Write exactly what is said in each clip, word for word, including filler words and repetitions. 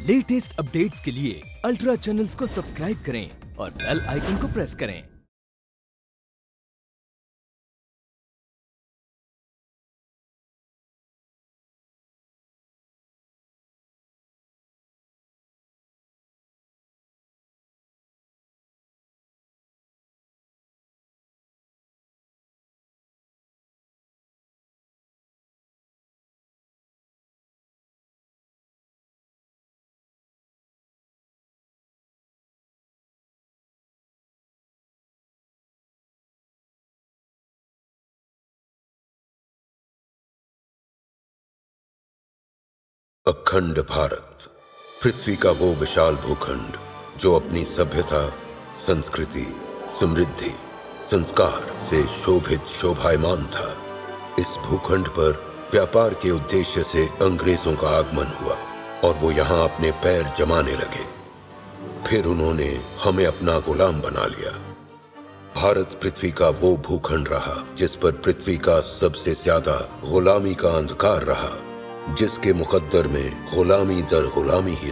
Latest updates के लिए ultra channels को सब्सक्राइब करें और बेल आइकन को प्रेस करें। अखंड भारत पृथ्वी का वो विशाल भूखंड जो अपनी सभ्यता, संस्कृति, समृद्धि, संस्कार से शोभित शोभायमान था। इस भूखंड पर व्यापार के उद्देश्य से अंग्रेजों का आगमन हुआ और वो यहाँ अपने पैर जमाने लगे। फिर उन्होंने हमें अपना गुलाम बना लिया। भारत पृथ्वी का वो भूखंड रहा जिस पर पृथ्वी का सबसे ज्यादा गुलामी का अंधकार रहा, जिसके मुकद्दर में गुलामी दर गुलामी ही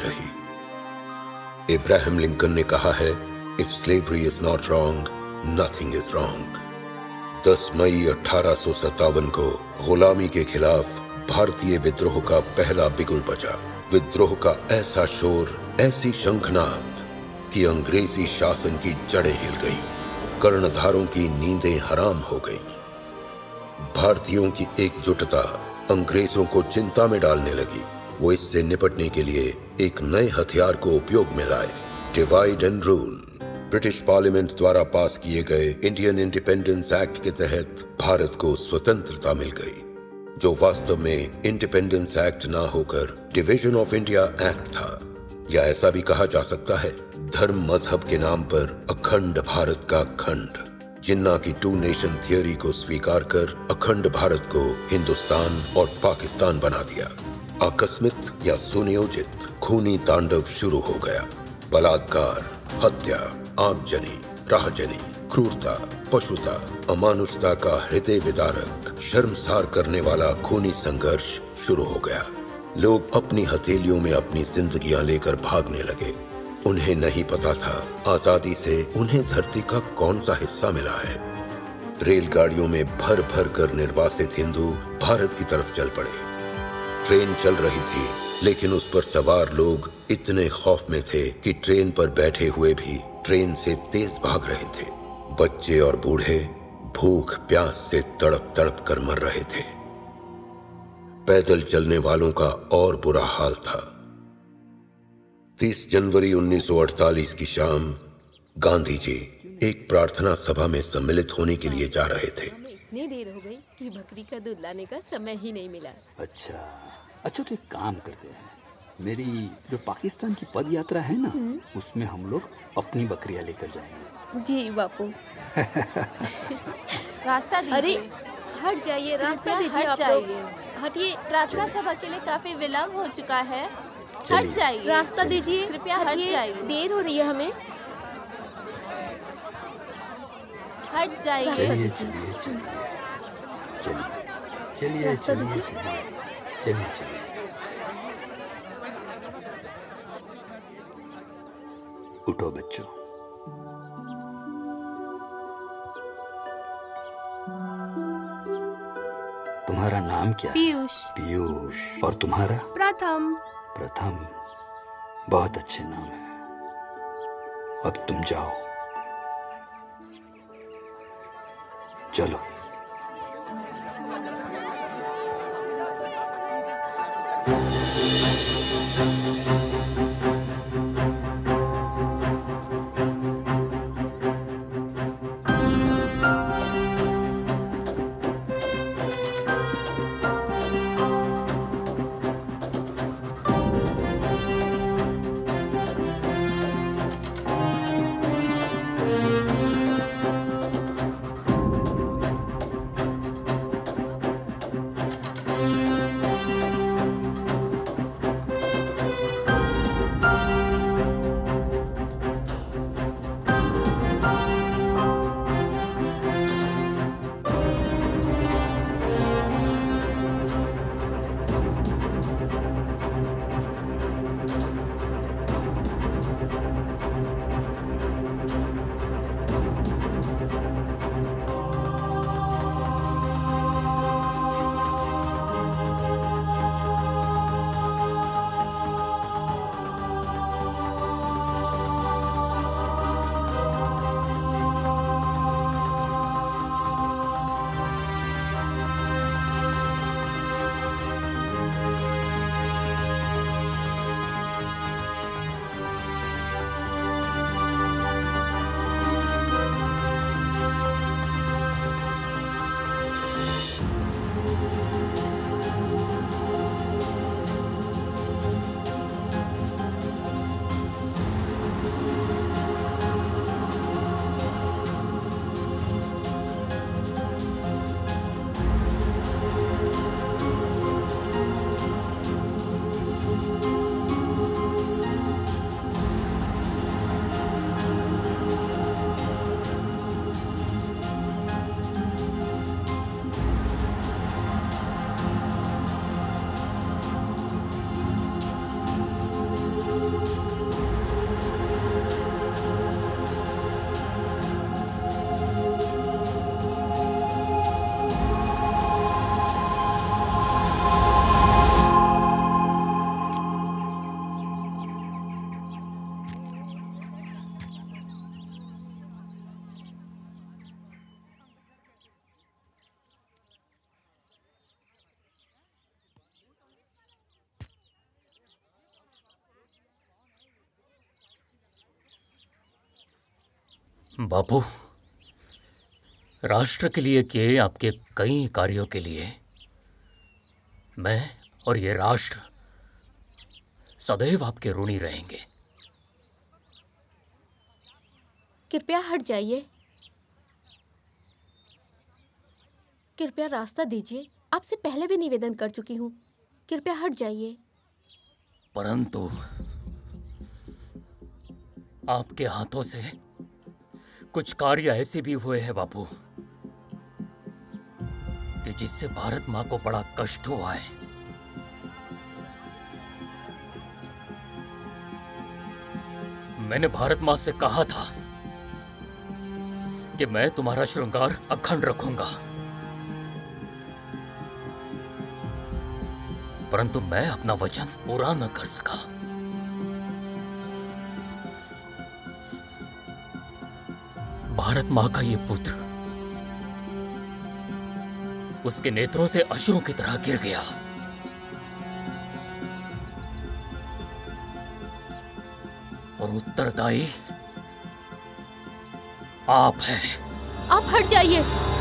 रही। इब्राहिम लिंकन ने कहा है, if slavery is not wrong, nothing is wrong. दस मई अठारह सौ सत्तावन को गुलामी के खिलाफ भारतीय विद्रोह का पहला बिगुल बजा। विद्रोह का ऐसा शोर, ऐसी शंखनाद कि अंग्रेजी शासन की जड़ें हिल गई, कर्णधारों की नींदें हराम हो गईं। भारतीयों की एकजुटता अंग्रेजों को चिंता में डालने लगी। वो इससे निपटने के लिए एक नए हथियार को उपयोग में लाए, divide and rule. British parliament द्वारा पास किए गए इंडियन इंडिपेंडेंस एक्ट के तहत भारत को स्वतंत्रता मिल गई, जो वास्तव में इंडिपेंडेंस एक्ट ना होकर डिवीजन ऑफ इंडिया एक्ट था। या ऐसा भी कहा जा सकता है, धर्म मजहब के नाम पर अखंड भारत का खंड। जिन्ना की टू नेशन थियोरी को स्वीकार कर अखंड भारत को हिंदुस्तान और पाकिस्तान बना दिया। आकस्मिक या सुनियोजित खूनी तांडव शुरू हो गया। बलात्कार, हत्या, आगजनी, राहजनी, क्रूरता, पशुता, अमानुषता का हृदय विदारक, शर्मसार करने वाला खूनी संघर्ष शुरू हो गया। लोग अपनी हथेलियों में अपनी जिंदगियां लेकर भागने लगे। उन्हें नहीं पता था आजादी से उन्हें धरती का कौन सा हिस्सा मिला है। रेलगाड़ियों में भर भर कर निर्वासित हिंदू भारत की तरफ चल पड़े। ट्रेन चल रही थी, लेकिन उस पर सवार लोग इतने खौफ में थे कि ट्रेन पर बैठे हुए भी ट्रेन से तेज भाग रहे थे। बच्चे और बूढ़े भूख प्यास से तड़प तड़प कर मर रहे थे। पैदल चलने वालों का और बुरा हाल था। तीस जनवरी उन्नीस सौ अड़तालीस की शाम गांधी जी एक प्रार्थना सभा में सम्मिलित होने के लिए जा रहे थे। इतनी देर हो गई कि बकरी का दूध लाने का समय ही नहीं मिला। अच्छा अच्छा तो एक काम करते हैं, मेरी जो पाकिस्तान की पद यात्रा है ना, उसमें हम लोग अपनी बकरियां लेकर जाएंगे। जी बापू। रास्ता दीजिए। अरे हट जाइए, रास्ता दीजिए। हट जाइए, हटिए। प्रार्थना सभा के लिए काफी विलम्ब हो चुका है। हट जाइए, रास्ता दीजिए, कृपया हट जाइए, देर हो रही है हमें। हट जाइए। चलिए चलिए चलिए चलिए चलिए चलिए चलिए चलिए। उठो बच्चों। तुम्हारा नाम क्या है? पीयूष। पीयूष। और तुम्हारा? प्रथम। प्रथम, बहुत अच्छे नाम है। अब तुम जाओ, चलो। बापू, राष्ट्र के लिए किए आपके कई कार्यों के लिए मैं और ये राष्ट्र सदैव आपके ऋणी रहेंगे। कृपया हट जाइए, कृपया रास्ता दीजिए। आपसे पहले भी निवेदन कर चुकी हूँ, कृपया हट जाइए। परंतु आपके हाथों से कुछ कार्य ऐसे भी हुए हैं बापू कि जिससे भारत मां को बड़ा कष्ट हुआ है। मैंने भारत मां से कहा था कि मैं तुम्हारा श्रृंगार अखंड रखूंगा, परंतु मैं अपना वचन पूरा न कर सका। भारत मां का ये पुत्र उसके नेत्रों से अश्रुओं की तरह गिर गया। और उत्तरदायी आप हैं। आप हट जाइए।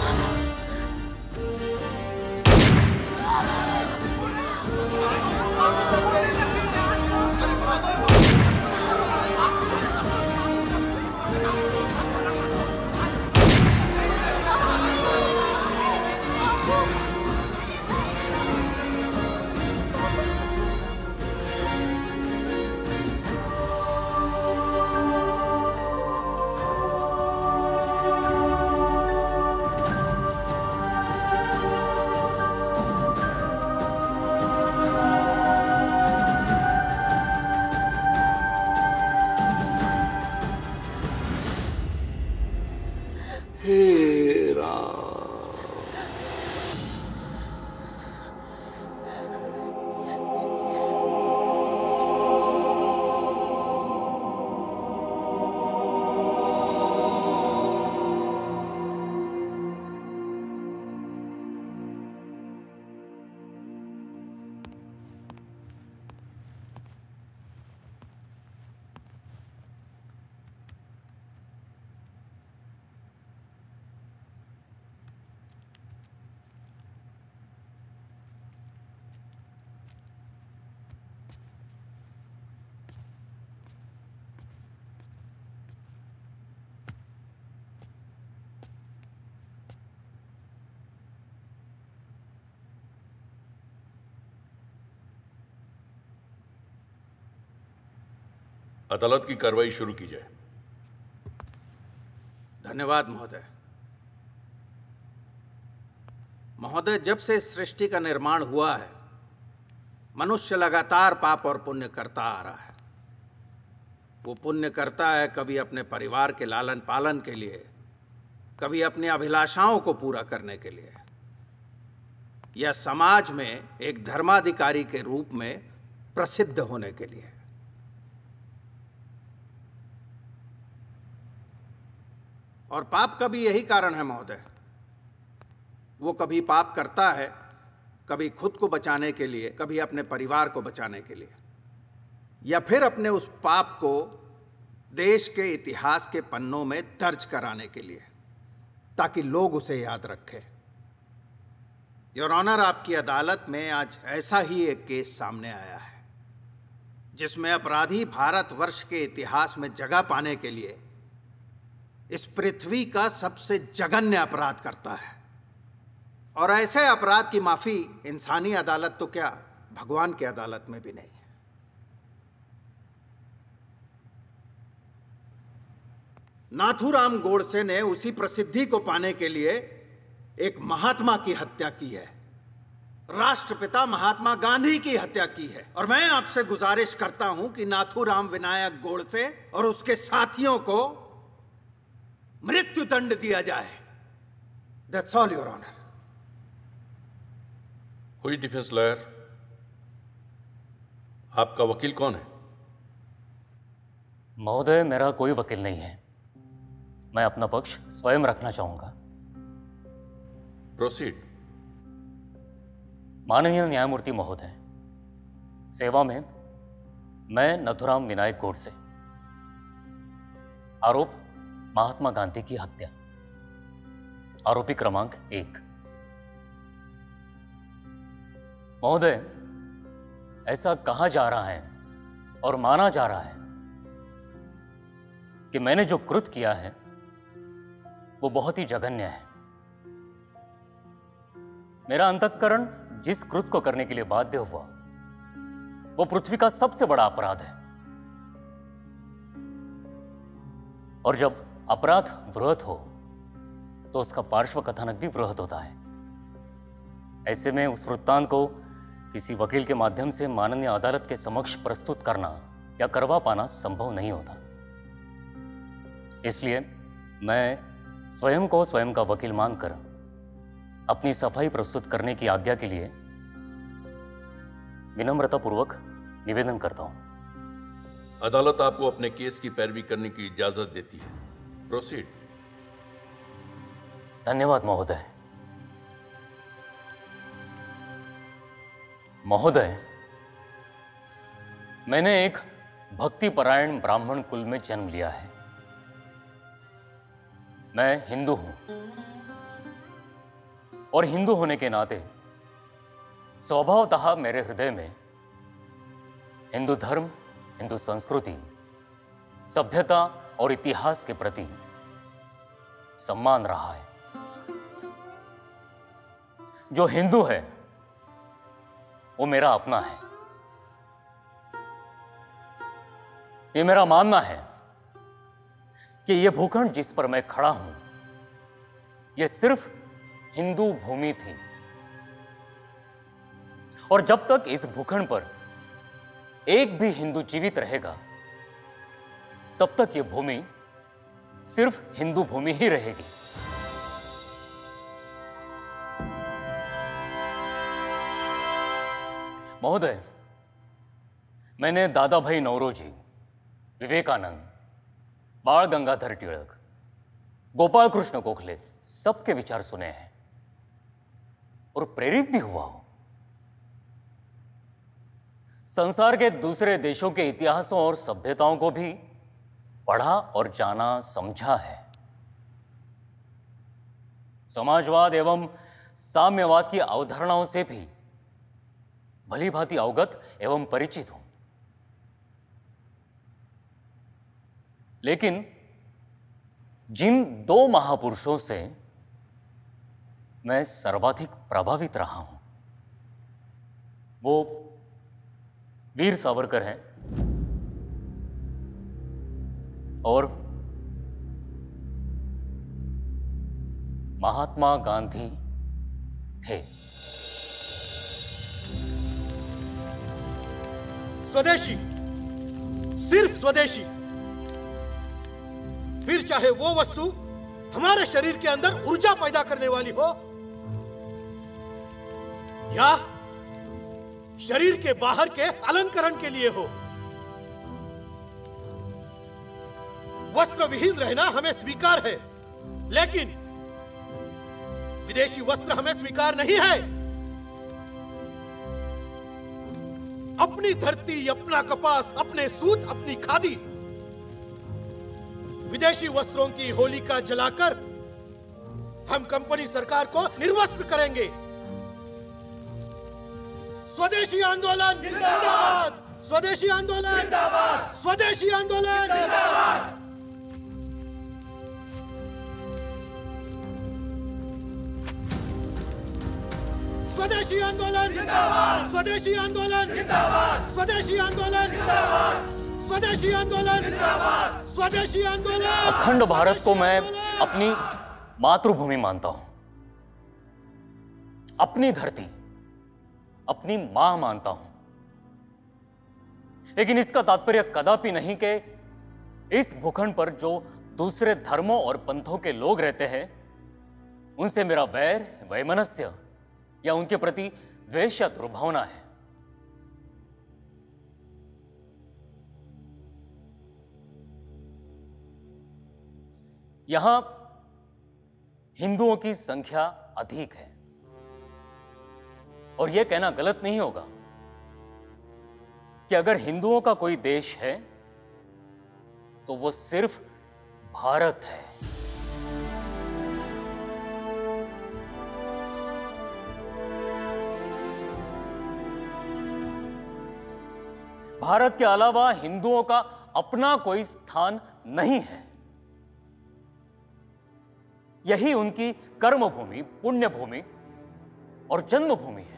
अदालत की कार्रवाई शुरू की जाए। धन्यवाद महोदय। महोदय, जब से इस सृष्टि का निर्माण हुआ है, मनुष्य लगातार पाप और पुण्य करता आ रहा है। वो पुण्य करता है कभी अपने परिवार के लालन पालन के लिए, कभी अपनी अभिलाषाओं को पूरा करने के लिए, या समाज में एक धर्माधिकारी के रूप में प्रसिद्ध होने के लिए। और पाप का भी यही कारण है महोदय। वो कभी पाप करता है, कभी खुद को बचाने के लिए, कभी अपने परिवार को बचाने के लिए, या फिर अपने उस पाप को देश के इतिहास के पन्नों में दर्ज कराने के लिए, ताकि लोग उसे याद रखें। योर ऑनर, आपकी अदालत में आज ऐसा ही एक केस सामने आया है जिसमें अपराधी भारतवर्ष के इतिहास में जगह पाने के लिए इस पृथ्वी का सबसे जघन्य अपराध करता है। और ऐसे अपराध की माफी इंसानी अदालत तो क्या, भगवान की अदालत में भी नहीं है। नाथूराम गोडसे ने उसी प्रसिद्धि को पाने के लिए एक महात्मा की हत्या की है, राष्ट्रपिता महात्मा गांधी की हत्या की है। और मैं आपसे गुजारिश करता हूं कि नाथूराम विनायक गोडसे और उसके साथियों को मृत्यु दंड दिया जाए। That's all, Your Honor. हुई डिफेंस लॉयर, आपका वकील कौन है? महोदय, मेरा कोई वकील नहीं है। मैं अपना पक्ष स्वयं रखना चाहूंगा। प्रोसीड। माननीय न्यायमूर्ति महोदय, सेवा में मैं नथुराम विनायक गोडसे। आरोप महात्मा गांधी की हत्या। आरोपी क्रमांक एक। महोदय, ऐसा कहा जा रहा है और माना जा रहा है कि मैंने जो कृत्य किया है वो बहुत ही जघन्य है। मेरा अंतःकरण जिस कृत्य को करने के लिए बाध्य हुआ वो पृथ्वी का सबसे बड़ा अपराध है। और जब अपराध वृहत हो तो उसका पार्श्व कथानक भी वृहत होता है। ऐसे में उस वृत्तांत को किसी वकील के माध्यम से माननीय अदालत के समक्ष प्रस्तुत करना या करवा पाना संभव नहीं होता। इसलिए मैं स्वयं को स्वयं का वकील मानकर अपनी सफाई प्रस्तुत करने की आज्ञा के लिए विनम्रतापूर्वक निवेदन करता हूं। अदालत आपको अपने केस की पैरवी करने की इजाजत देती है। प्रोसीड। धन्यवाद महोदय। महोदय, मैंने एक भक्तिपरायण ब्राह्मण कुल में जन्म लिया है। मैं हिंदू हूं और हिंदू होने के नाते स्वभावतः मेरे हृदय में हिंदू धर्म, हिंदू संस्कृति, सभ्यता और इतिहास के प्रति सम्मान रहा है। जो हिंदू है वो मेरा अपना है। ये मेरा मानना है कि यह भूखंड जिस पर मैं खड़ा हूं यह सिर्फ हिंदू भूमि थी, और जब तक इस भूखंड पर एक भी हिंदू जीवित रहेगा तब तक यह भूमि सिर्फ हिंदू भूमि ही रहेगी। महोदय, मैंने दादा भाई नौरोजी, विवेकानंद, बाल गंगाधर टिळक, गोपाल कृष्ण गोखले सबके विचार सुने हैं और प्रेरित भी हुआ हूं। संसार के दूसरे देशों के इतिहासों और सभ्यताओं को भी पढ़ा और जाना समझा है। समाजवाद एवं साम्यवाद की अवधारणाओं से भी भली भांति अवगत एवं परिचित हूं। लेकिन जिन दो महापुरुषों से मैं सर्वाधिक प्रभावित रहा हूं वो वीर सावरकर हैं और महात्मा गांधी थे। स्वदेशी, सिर्फ स्वदेशी। फिर चाहे वो वस्तु हमारे शरीर के अंदर ऊर्जा पैदा करने वाली हो या शरीर के बाहर के अलंकरण के लिए हो। वस्त्र विहीन रहना हमें स्वीकार है, लेकिन विदेशी वस्त्र हमें स्वीकार नहीं है। अपनी धरती, अपना कपास, अपने सूत, अपनी खादी, विदेशी वस्त्रों की होलिका जलाकर हम कंपनी सरकार को निर्वस्त्र करेंगे। स्वदेशी आंदोलन जिंदाबाद! स्वदेशी आंदोलन जिंदाबाद! स्वदेशी आंदोलन जिंदाबाद! स्वदेशी आंदोलन जिंदाबाद! स्वदेशी आंदोलन जिंदाबाद! स्वदेशी आंदोलन जिंदाबाद! स्वदेशी आंदोलन जिंदाबाद! स्वदेशी आंदोलन। अखंड भारत को मैं अपनी मातृभूमि मानता हूं, अपनी धरती, अपनी मां मानता हूं। लेकिन इसका तात्पर्य कदापि नहीं कि इस भूखंड पर जो दूसरे धर्मों और पंथों के लोग रहते हैं उनसे मेरा वैर, वैमनस्य या उनके प्रति द्वेष या दुर्भावना है। यहां हिंदुओं की संख्या अधिक है और यह कहना गलत नहीं होगा कि अगर हिंदुओं का कोई देश है तो वो सिर्फ भारत है। भारत के अलावा हिंदुओं का अपना कोई स्थान नहीं है। यही उनकी कर्मभूमि, पुण्यभूमि और जन्मभूमि है।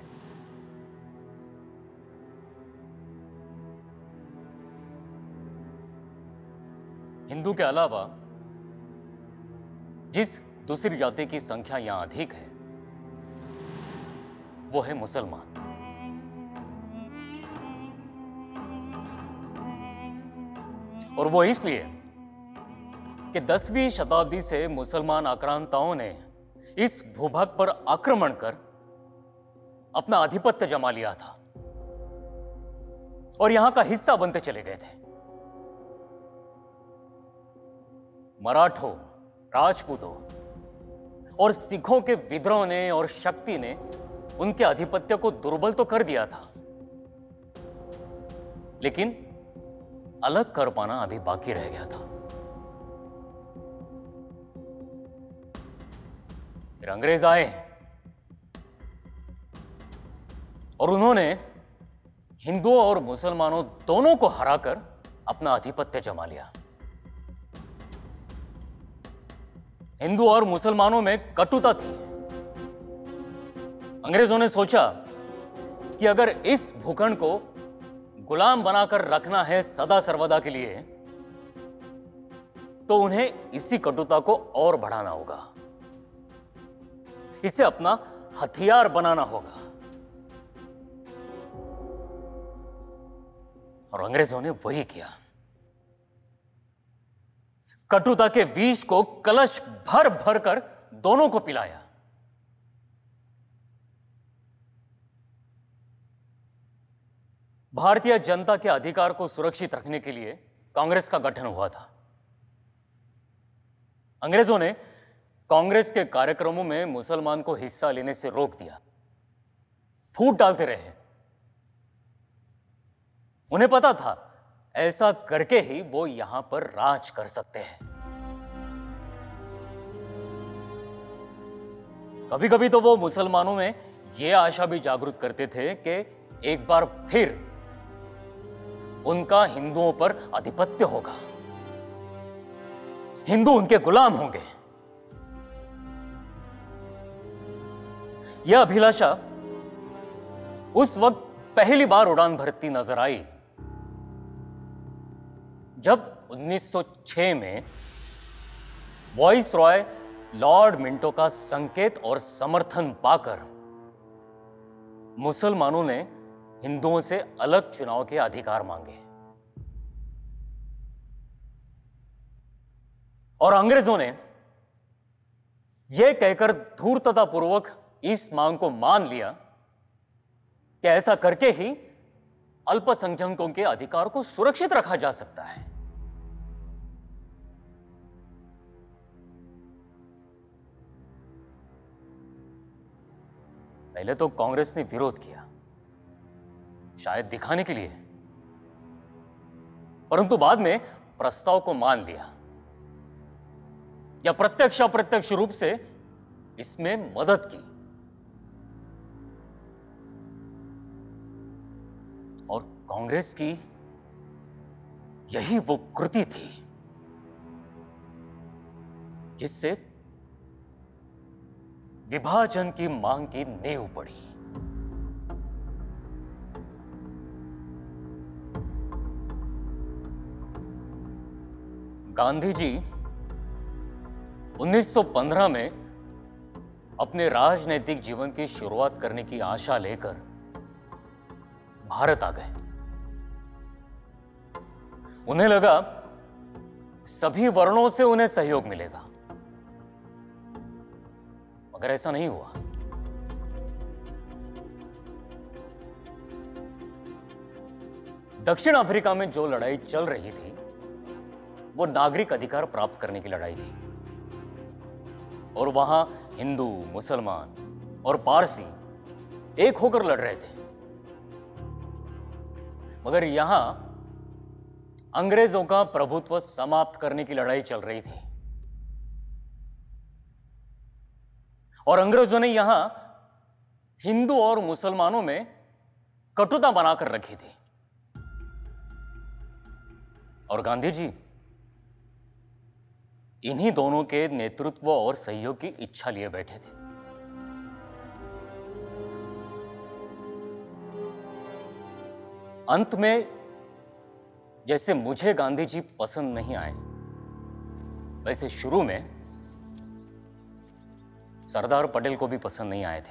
हिंदू के अलावा जिस दूसरी जाति की संख्या यहां अधिक है वो है मुसलमान। और वो इसलिए कि दसवीं शताब्दी से मुसलमान आक्रांताओं ने इस भूभाग पर आक्रमण कर अपना आधिपत्य जमा लिया था और यहां का हिस्सा बनते चले गए थे। मराठों, राजपूतों और सिखों के विद्रोह ने और शक्ति ने उनके आधिपत्य को दुर्बल तो कर दिया था, लेकिन अलग कर पाना अभी बाकी रह गया था। फिर अंग्रेज आए और उन्होंने हिंदुओं और मुसलमानों दोनों को हराकर अपना आधिपत्य जमा लिया। हिंदू और मुसलमानों में कटुता थी। अंग्रेजों ने सोचा कि अगर इस भूखंड को गुलाम बनाकर रखना है सदा सर्वदा के लिए, तो उन्हें इसी कटुता को और बढ़ाना होगा, इसे अपना हथियार बनाना होगा। और अंग्रेजों ने वही किया। कटुता के विष को कलश भर भर कर दोनों को पिलाया। भारतीय जनता के अधिकार को सुरक्षित रखने के लिए कांग्रेस का गठन हुआ था। अंग्रेजों ने कांग्रेस के कार्यक्रमों में मुसलमान को हिस्सा लेने से रोक दिया, फूट डालते रहे। उन्हें पता था ऐसा करके ही वो यहां पर राज कर सकते हैं। कभी कभी तो वो मुसलमानों में यह आशा भी जागृत करते थे कि एक बार फिर उनका हिंदुओं पर आधिपत्य होगा, हिंदू उनके गुलाम होंगे। यह अभिलाषा उस वक्त पहली बार उड़ान भरती नजर आई जब उन्नीस सौ छह में वॉइस रॉय लॉर्ड मिंटो का संकेत और समर्थन पाकर मुसलमानों ने हिंदुओं से अलग चुनाव के अधिकार मांगे और अंग्रेजों ने यह कहकर धूर्ततापूर्वक इस मांग को मान लिया कि ऐसा करके ही अल्पसंख्यकों के अधिकार को सुरक्षित रखा जा सकता है। पहले तो कांग्रेस ने विरोध किया, शायद दिखाने के लिए, परंतु बाद में प्रस्ताव को मान लिया या प्रत्यक्ष अप्रत्यक्ष रूप से इसमें मदद की। और कांग्रेस की यही वो कृति थी जिससे विभाजन की मांग की नींव पड़ी। गांधी जी उन्नीस सौ पंद्रह में अपने राजनीतिक जीवन की शुरुआत करने की आशा लेकर भारत आ गए। उन्हें लगा सभी वर्णों से उन्हें सहयोग मिलेगा, मगर ऐसा नहीं हुआ। दक्षिण अफ्रीका में जो लड़ाई चल रही थी वो नागरिक अधिकार प्राप्त करने की लड़ाई थी और वहां हिंदू, मुसलमान और पारसी एक होकर लड़ रहे थे। मगर यहां अंग्रेजों का प्रभुत्व समाप्त करने की लड़ाई चल रही थी। और अंग्रेजों ने यहां हिंदू और मुसलमानों में कटुता बनाकर रखी थी। और गांधी जी इन्हीं दोनों के नेतृत्व और सहयोग की इच्छा लिए बैठे थे। अंत में जैसे मुझे गांधी जी पसंद नहीं आए, वैसे शुरू में सरदार पटेल को भी पसंद नहीं आए थे।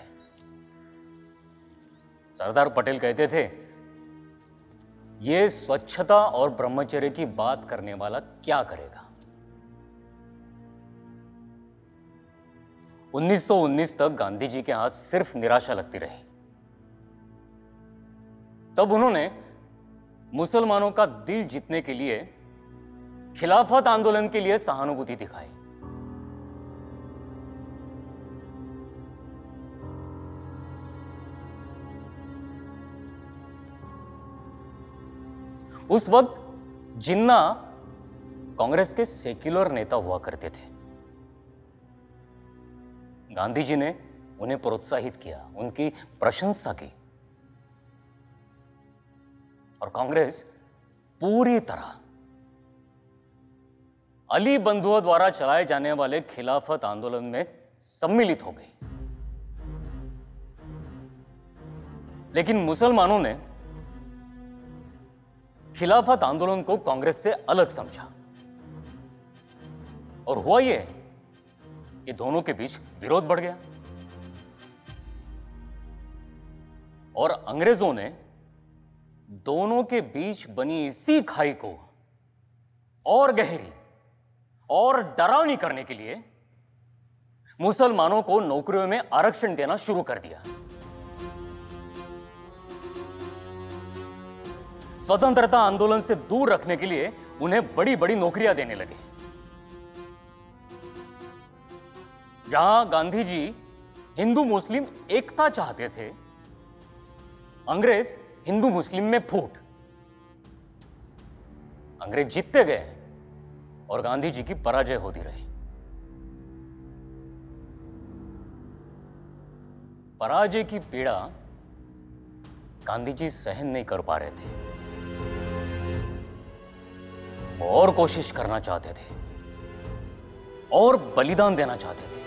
सरदार पटेल कहते थे, ये स्वच्छता और ब्रह्मचर्य की बात करने वाला क्या करेगा। उन्नीस सौ उन्नीस तक गांधी जी के हाथ सिर्फ निराशा लगती रही। तब उन्होंने मुसलमानों का दिल जीतने के लिए खिलाफत आंदोलन के लिए सहानुभूति दिखाई। उस वक्त जिन्ना कांग्रेस के सेक्युलर नेता हुआ करते थे। गांधी जी ने उन्हें प्रोत्साहित किया, उनकी प्रशंसा की, और कांग्रेस पूरी तरह अली बंधुओं द्वारा चलाए जाने वाले खिलाफत आंदोलन में सम्मिलित हो गई। लेकिन मुसलमानों ने खिलाफत आंदोलन को कांग्रेस से अलग समझा, और हुआ यह कि दोनों के बीच विरोध बढ़ गया। और अंग्रेजों ने दोनों के बीच बनी इसी खाई को और गहरी और डरावनी करने के लिए मुसलमानों को नौकरियों में आरक्षण देना शुरू कर दिया। स्वतंत्रता आंदोलन से दूर रखने के लिए उन्हें बड़ी बड़ी नौकरियां देने लगे। जहां गांधी जी हिंदू मुस्लिम एकता चाहते थे, अंग्रेज हिंदू मुस्लिम में फूट। अंग्रेज जीतते गए और गांधी जी की पराजय होती रही। पराजय की पीड़ा गांधी जी सहन नहीं कर पा रहे थे, और कोशिश करना चाहते थे और बलिदान देना चाहते थे।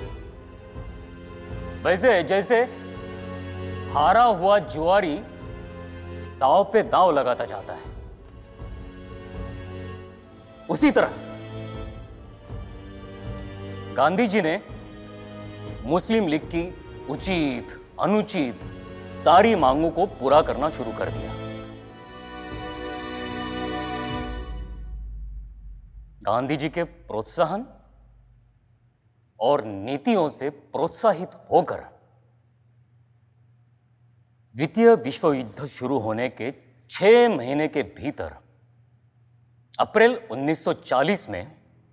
वैसे जैसे हारा हुआ जुआरी दांव पे दांव लगाता जाता है, उसी तरह गांधी जी ने मुस्लिम लीग की उचित अनुचित सारी मांगों को पूरा करना शुरू कर दिया। गांधी जी के प्रोत्साहन और नीतियों से प्रोत्साहित होकर द्वितीय विश्व युद्ध शुरू होने के छह महीने के भीतर अप्रैल उन्नीस सौ चालीस में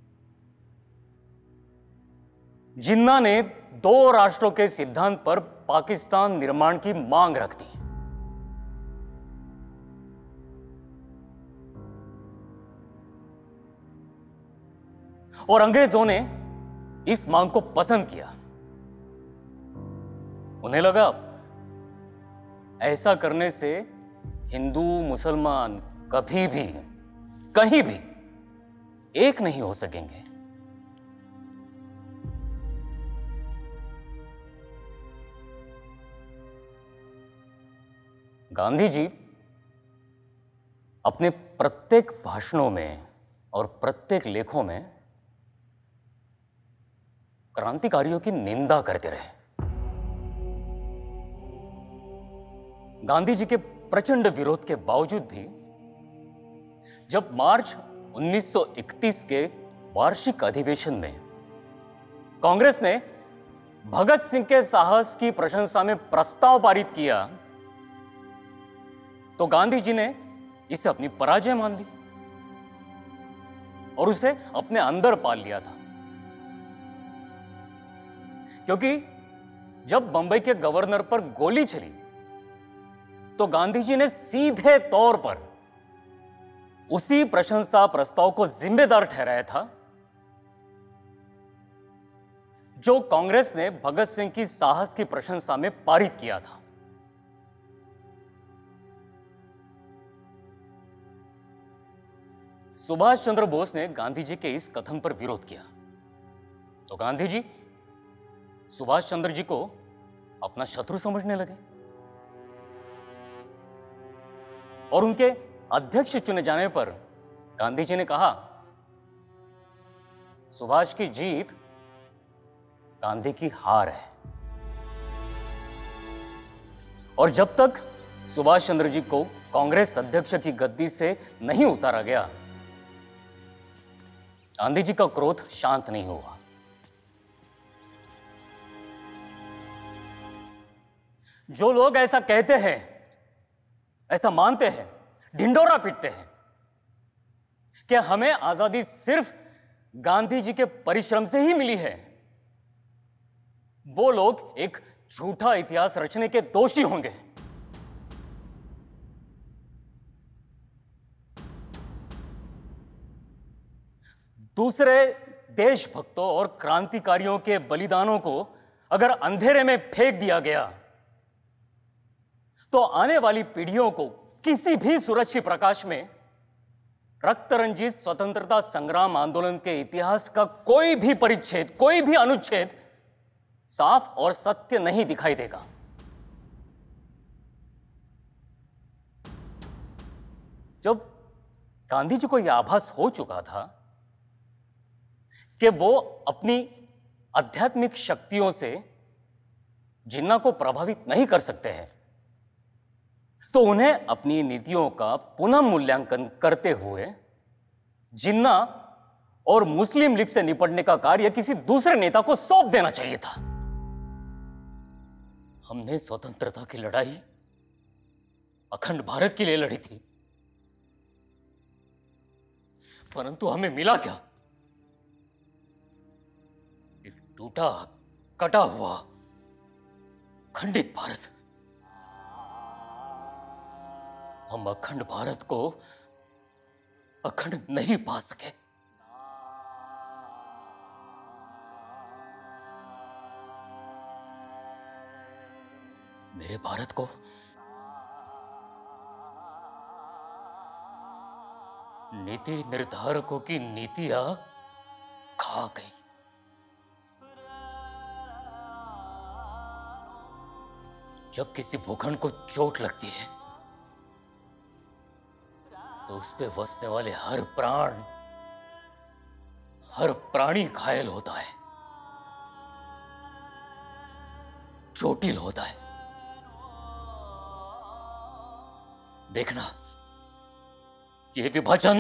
जिन्ना ने दो राष्ट्रों के सिद्धांत पर पाकिस्तान निर्माण की मांग रख दी। और अंग्रेजों ने इस मांग को पसंद किया। उन्हें लगा ऐसा करने से हिंदू मुसलमान कभी भी कहीं भी एक नहीं हो सकेंगे। गांधी जी अपने प्रत्येक भाषणों में और प्रत्येक लेखों में क्रांतिकारियों की निंदा करते रहे। गांधी जी के प्रचंड विरोध के बावजूद भी जब मार्च उन्नीस सौ इकतीस के वार्षिक अधिवेशन में कांग्रेस ने भगत सिंह के साहस की प्रशंसा में प्रस्ताव पारित किया, तो गांधी जी ने इसे अपनी पराजय मान ली और उसे अपने अंदर पाल लिया था। क्योंकि जब बंबई के गवर्नर पर गोली चली तो गांधी जी ने सीधे तौर पर उसी प्रशंसा प्रस्ताव को जिम्मेदार ठहराया था जो कांग्रेस ने भगत सिंह की साहस की प्रशंसा में पारित किया था। सुभाष चंद्र बोस ने गांधी जी के इस कथन पर विरोध किया तो गांधी जी सुभाष चंद्र जी को अपना शत्रु समझने लगे और उनके अध्यक्ष चुने जाने पर गांधी जी ने कहा, सुभाष की जीत गांधी की हार है। और जब तक सुभाष चंद्र जी को कांग्रेस अध्यक्ष की गद्दी से नहीं उतारा गया, गांधी जी का क्रोध शांत नहीं हुआ। जो लोग ऐसा कहते हैं, ऐसा मानते हैं, ढिंडोरा पीटते हैं कि हमें आजादी सिर्फ गांधी जी के परिश्रम से ही मिली है, वो लोग एक झूठा इतिहास रचने के दोषी होंगे। दूसरे देशभक्तों और क्रांतिकारियों के बलिदानों को अगर अंधेरे में फेंक दिया गया तो आने वाली पीढ़ियों को किसी भी सूरज के प्रकाश में रक्तरंजित स्वतंत्रता संग्राम आंदोलन के इतिहास का कोई भी परिच्छेद, कोई भी अनुच्छेद साफ और सत्य नहीं दिखाई देगा। जब गांधी जी को यह आभास हो चुका था कि वो अपनी आध्यात्मिक शक्तियों से जिन्ना को प्रभावित नहीं कर सकते हैं, तो उन्हें अपनी नीतियों का पुनः मूल्यांकन करते हुए जिन्ना और मुस्लिम लीग से निपटने का कार्य किसी दूसरे नेता को सौंप देना चाहिए था। हमने स्वतंत्रता की लड़ाई अखंड भारत के लिए लड़ी थी, परंतु हमें मिला क्या? एक टूटा कटा हुआ खंडित भारत। हम अखंड भारत को अखंड नहीं पा सके। मेरे भारत को नीति निर्धारकों की नीतियां खा गई। जब किसी भूखंड को चोट लगती है तो उस पे बसने वाले हर प्राण, हर प्राणी घायल होता है, चोटिल होता है। देखना, ये विभाजन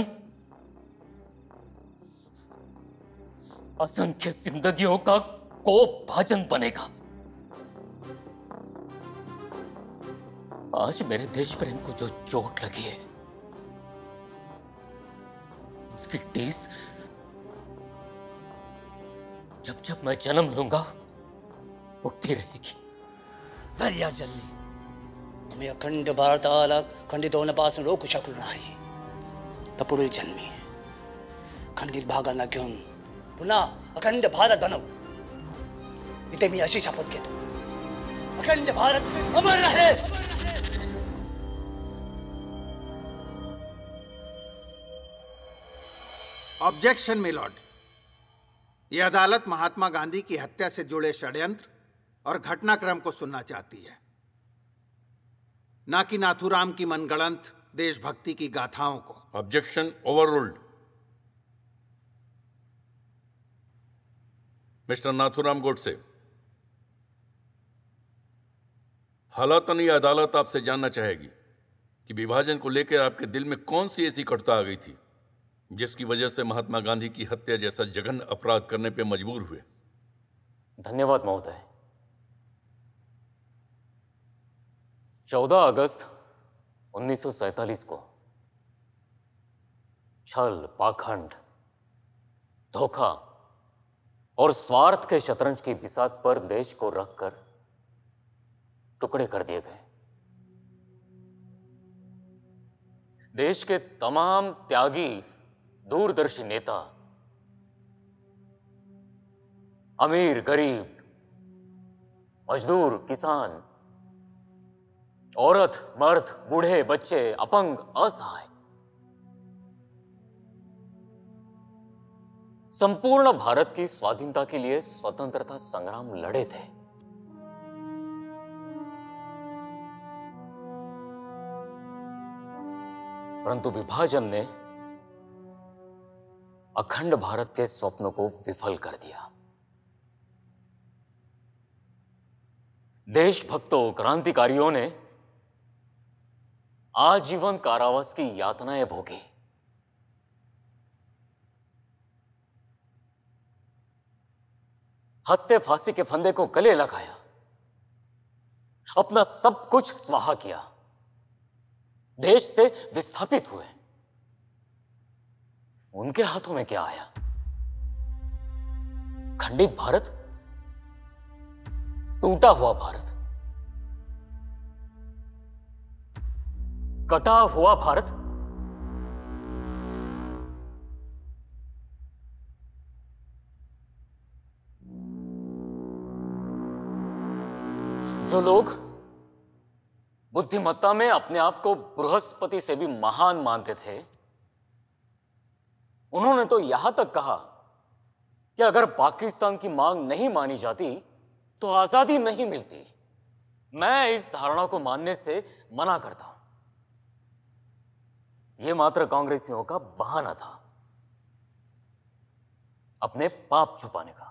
असंख्य जिंदगियों का कोप भाजन बनेगा। आज मेरे देश प्रेम को जो चोट लगी है, उसकी टीस जब जब मैं जन्म लूंगा उठती रहेगी। सरिया जल्ली आम्ही अखंड भारताला खंडित होण्यापासून रोखू शकलो नाही, तर पुढील जन्मी खंडित भागांना घेऊन पुन्हा अखंड भारत बनवू। इथे मी अशी शपथ घेतो, अखंड भारत अमर रहे। ऑब्जेक्शन मिलॉर्ड, यह अदालत महात्मा गांधी की हत्या से जुड़े षड्यंत्र और घटनाक्रम को सुनना चाहती है, ना कि नाथुराम की मनगढ़ंत देशभक्ति की गाथाओं को। Objection overruled. Mister Nathuram Godse, हालातन ये अदालत आपसे जानना चाहेगी कि विभाजन को लेकर आपके दिल में कौन सी ऐसी कटुता आ गई थी जिसकी वजह से महात्मा गांधी की हत्या जैसा जघन्य अपराध करने पे मजबूर हुए। धन्यवाद महोदय। चौदह अगस्त उन्नीस सौ सैतालीस को छल, पाखंड, धोखा और स्वार्थ के शतरंज की बिसात पर देश को रखकर टुकड़े कर दिए गए। देश के तमाम त्यागी, दूरदर्शी नेता अमीर गरीब, मजदूर किसान, औरत मर्द, बूढ़े बच्चे, अपंग असहाय, संपूर्ण भारत की स्वाधीनता के लिए स्वतंत्रता संग्राम लड़े थे। परंतु विभाजन ने अखंड भारत के स्वप्न को विफल कर दिया। देशभक्तों, क्रांतिकारियों ने आजीवन कारावास की यातनाएं भोगी। हंसते फांसी के फंदे को गले लगाया, अपना सब कुछ स्वाहा किया, देश से विस्थापित हुए। उनके हाथों में क्या आया? खंडित भारत, टूटा हुआ भारत, कटा हुआ भारत। जो लोग बुद्धिमत्ता में अपने आप को बृहस्पति से भी महान मानते थे, उन्होंने तो यहां तक कहा कि अगर पाकिस्तान की मांग नहीं मानी जाती तो आजादी नहीं मिलती। मैं इस धारणा को मानने से मना करता हूं। यह मात्र कांग्रेसियों का बहाना था, अपने पाप छुपाने का।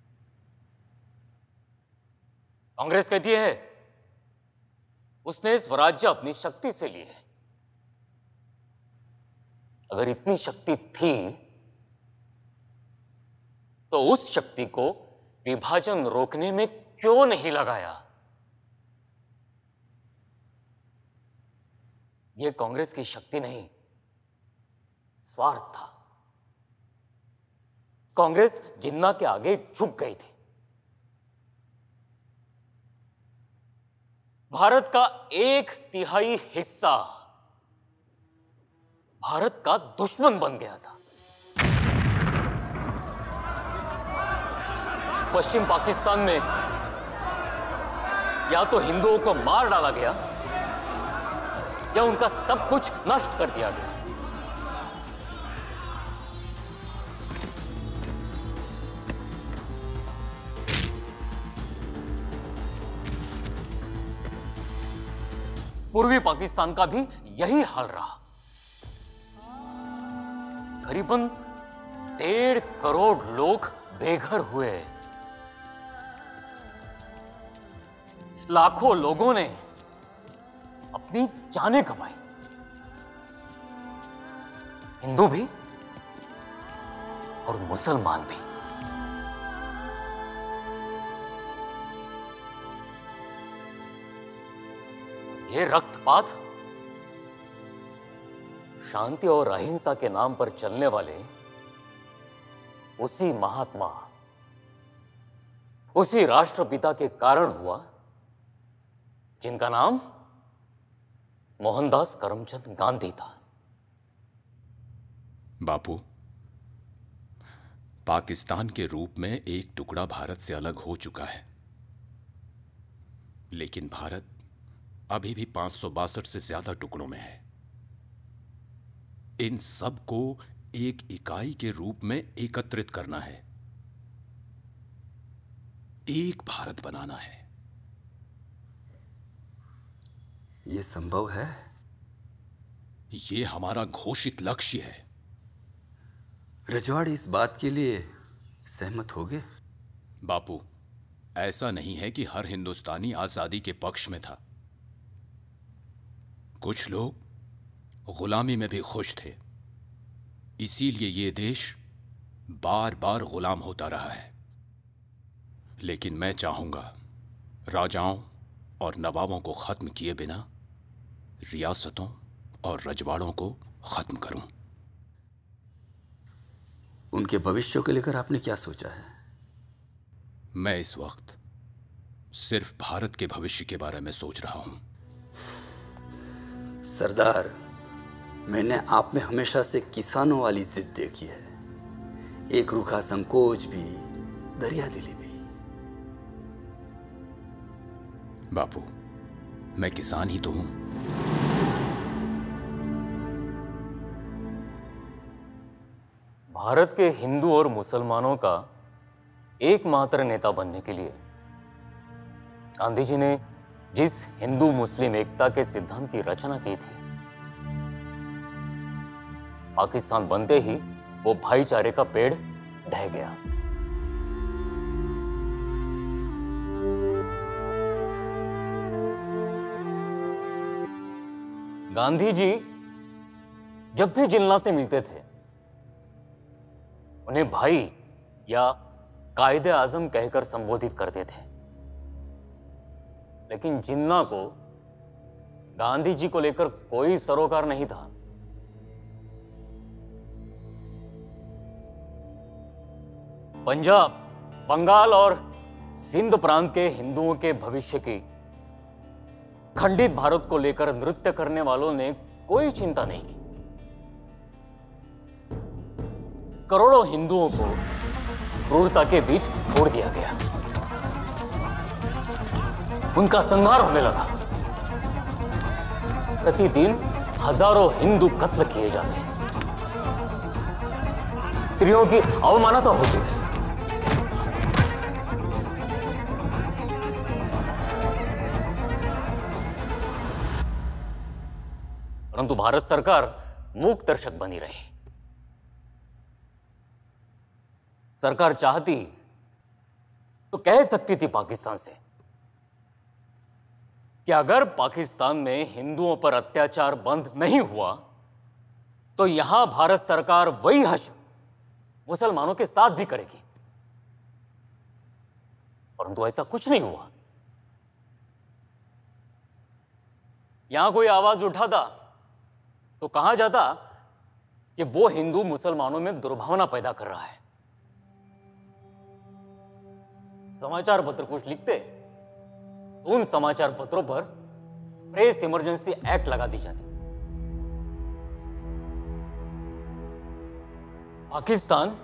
कांग्रेस कहती है उसने स्वराज्य अपनी शक्ति से लिए। अगर इतनी शक्ति थी तो उस शक्ति को विभाजन रोकने में क्यों नहीं लगाया? यह कांग्रेस की शक्ति नहीं, स्वार्थ था। कांग्रेस जिन्ना के आगे झुक गई थी। भारत का एक तिहाई हिस्सा भारत का दुश्मन बन गया था। पश्चिम पाकिस्तान में या तो हिंदुओं को मार डाला गया या उनका सब कुछ नष्ट कर दिया गया। पूर्वी पाकिस्तान का भी यही हाल रहा। करीबन डेढ़ करोड़ लोग बेघर हुए। लाखों लोगों ने अपनी जानें गंवाई, हिंदू भी और मुसलमान भी। ये रक्तपात शांति और अहिंसा के नाम पर चलने वाले उसी महात्मा, उसी राष्ट्रपिता के कारण हुआ जिनका नाम मोहनदास करमचंद गांधी था। बापू, पाकिस्तान के रूप में एक टुकड़ा भारत से अलग हो चुका है, लेकिन भारत अभी भी पांच सौ बासठ से ज्यादा टुकड़ों में है। इन सब को एक इकाई के रूप में एकत्रित करना है, एक भारत बनाना है। यह संभव है? यह हमारा घोषित लक्ष्य है। रजवाड़े इस बात के लिए सहमत हो गए? बापू, ऐसा नहीं है कि हर हिंदुस्तानी आजादी के पक्ष में था। कुछ लोग गुलामी में भी खुश थे, इसीलिए यह देश बार बार गुलाम होता रहा है। लेकिन मैं चाहूंगा राजाओं और नवाबों को खत्म किए बिना रियासतों और रजवाड़ों को खत्म करूं। उनके भविष्य को लेकर आपने क्या सोचा है? मैं इस वक्त सिर्फ भारत के भविष्य के बारे में सोच रहा हूं। सरदार, मैंने आप में हमेशा से किसानों वाली जिद देखी है। एक रूखा संकोच भी दरिया दिली भी। बापू, मैं किसान ही तो हूं। भारत के हिंदू और मुसलमानों का एकमात्र नेता बनने के लिए गांधी जी ने जिस हिंदू मुस्लिम एकता के सिद्धांत की रचना की थी, पाकिस्तान बनते ही वो भाईचारे का पेड़ ढह गया। गांधी जी जब भी जिन्ना से मिलते थे, उन्हें भाई या कायदे आजम कहकर संबोधित करते थे। लेकिन जिन्ना को गांधी जी को लेकर कोई सरोकार नहीं था। पंजाब, बंगाल और सिंध प्रांत के हिंदुओं के भविष्य की खंडित भारत को लेकर नृत्य करने वालों ने कोई चिंता नहीं की। करोड़ों हिंदुओं को क्रूरता के बीच छोड़ दिया गया, उनका संहार होने लगा। प्रतिदिन हजारों हिंदू कत्ल किए जाते, स्त्रियों की अवमानना होती थी। परंतु भारत सरकार मूक दर्शक बनी रही। सरकार चाहती तो कह सकती थी पाकिस्तान से कि अगर पाकिस्तान में हिंदुओं पर अत्याचार बंद नहीं हुआ तो यहां भारत सरकार वही हश मुसलमानों के साथ भी करेगी। परंतु ऐसा कुछ नहीं हुआ। यहां कोई आवाज उठाता तो कहा जाता कि वो हिंदू मुसलमानों में दुर्भावना पैदा कर रहा है। समाचार पत्र कुछ लिखते, उन समाचार पत्रों पर प्रेस इमरजेंसी एक्ट लगा दी जाती। पाकिस्तान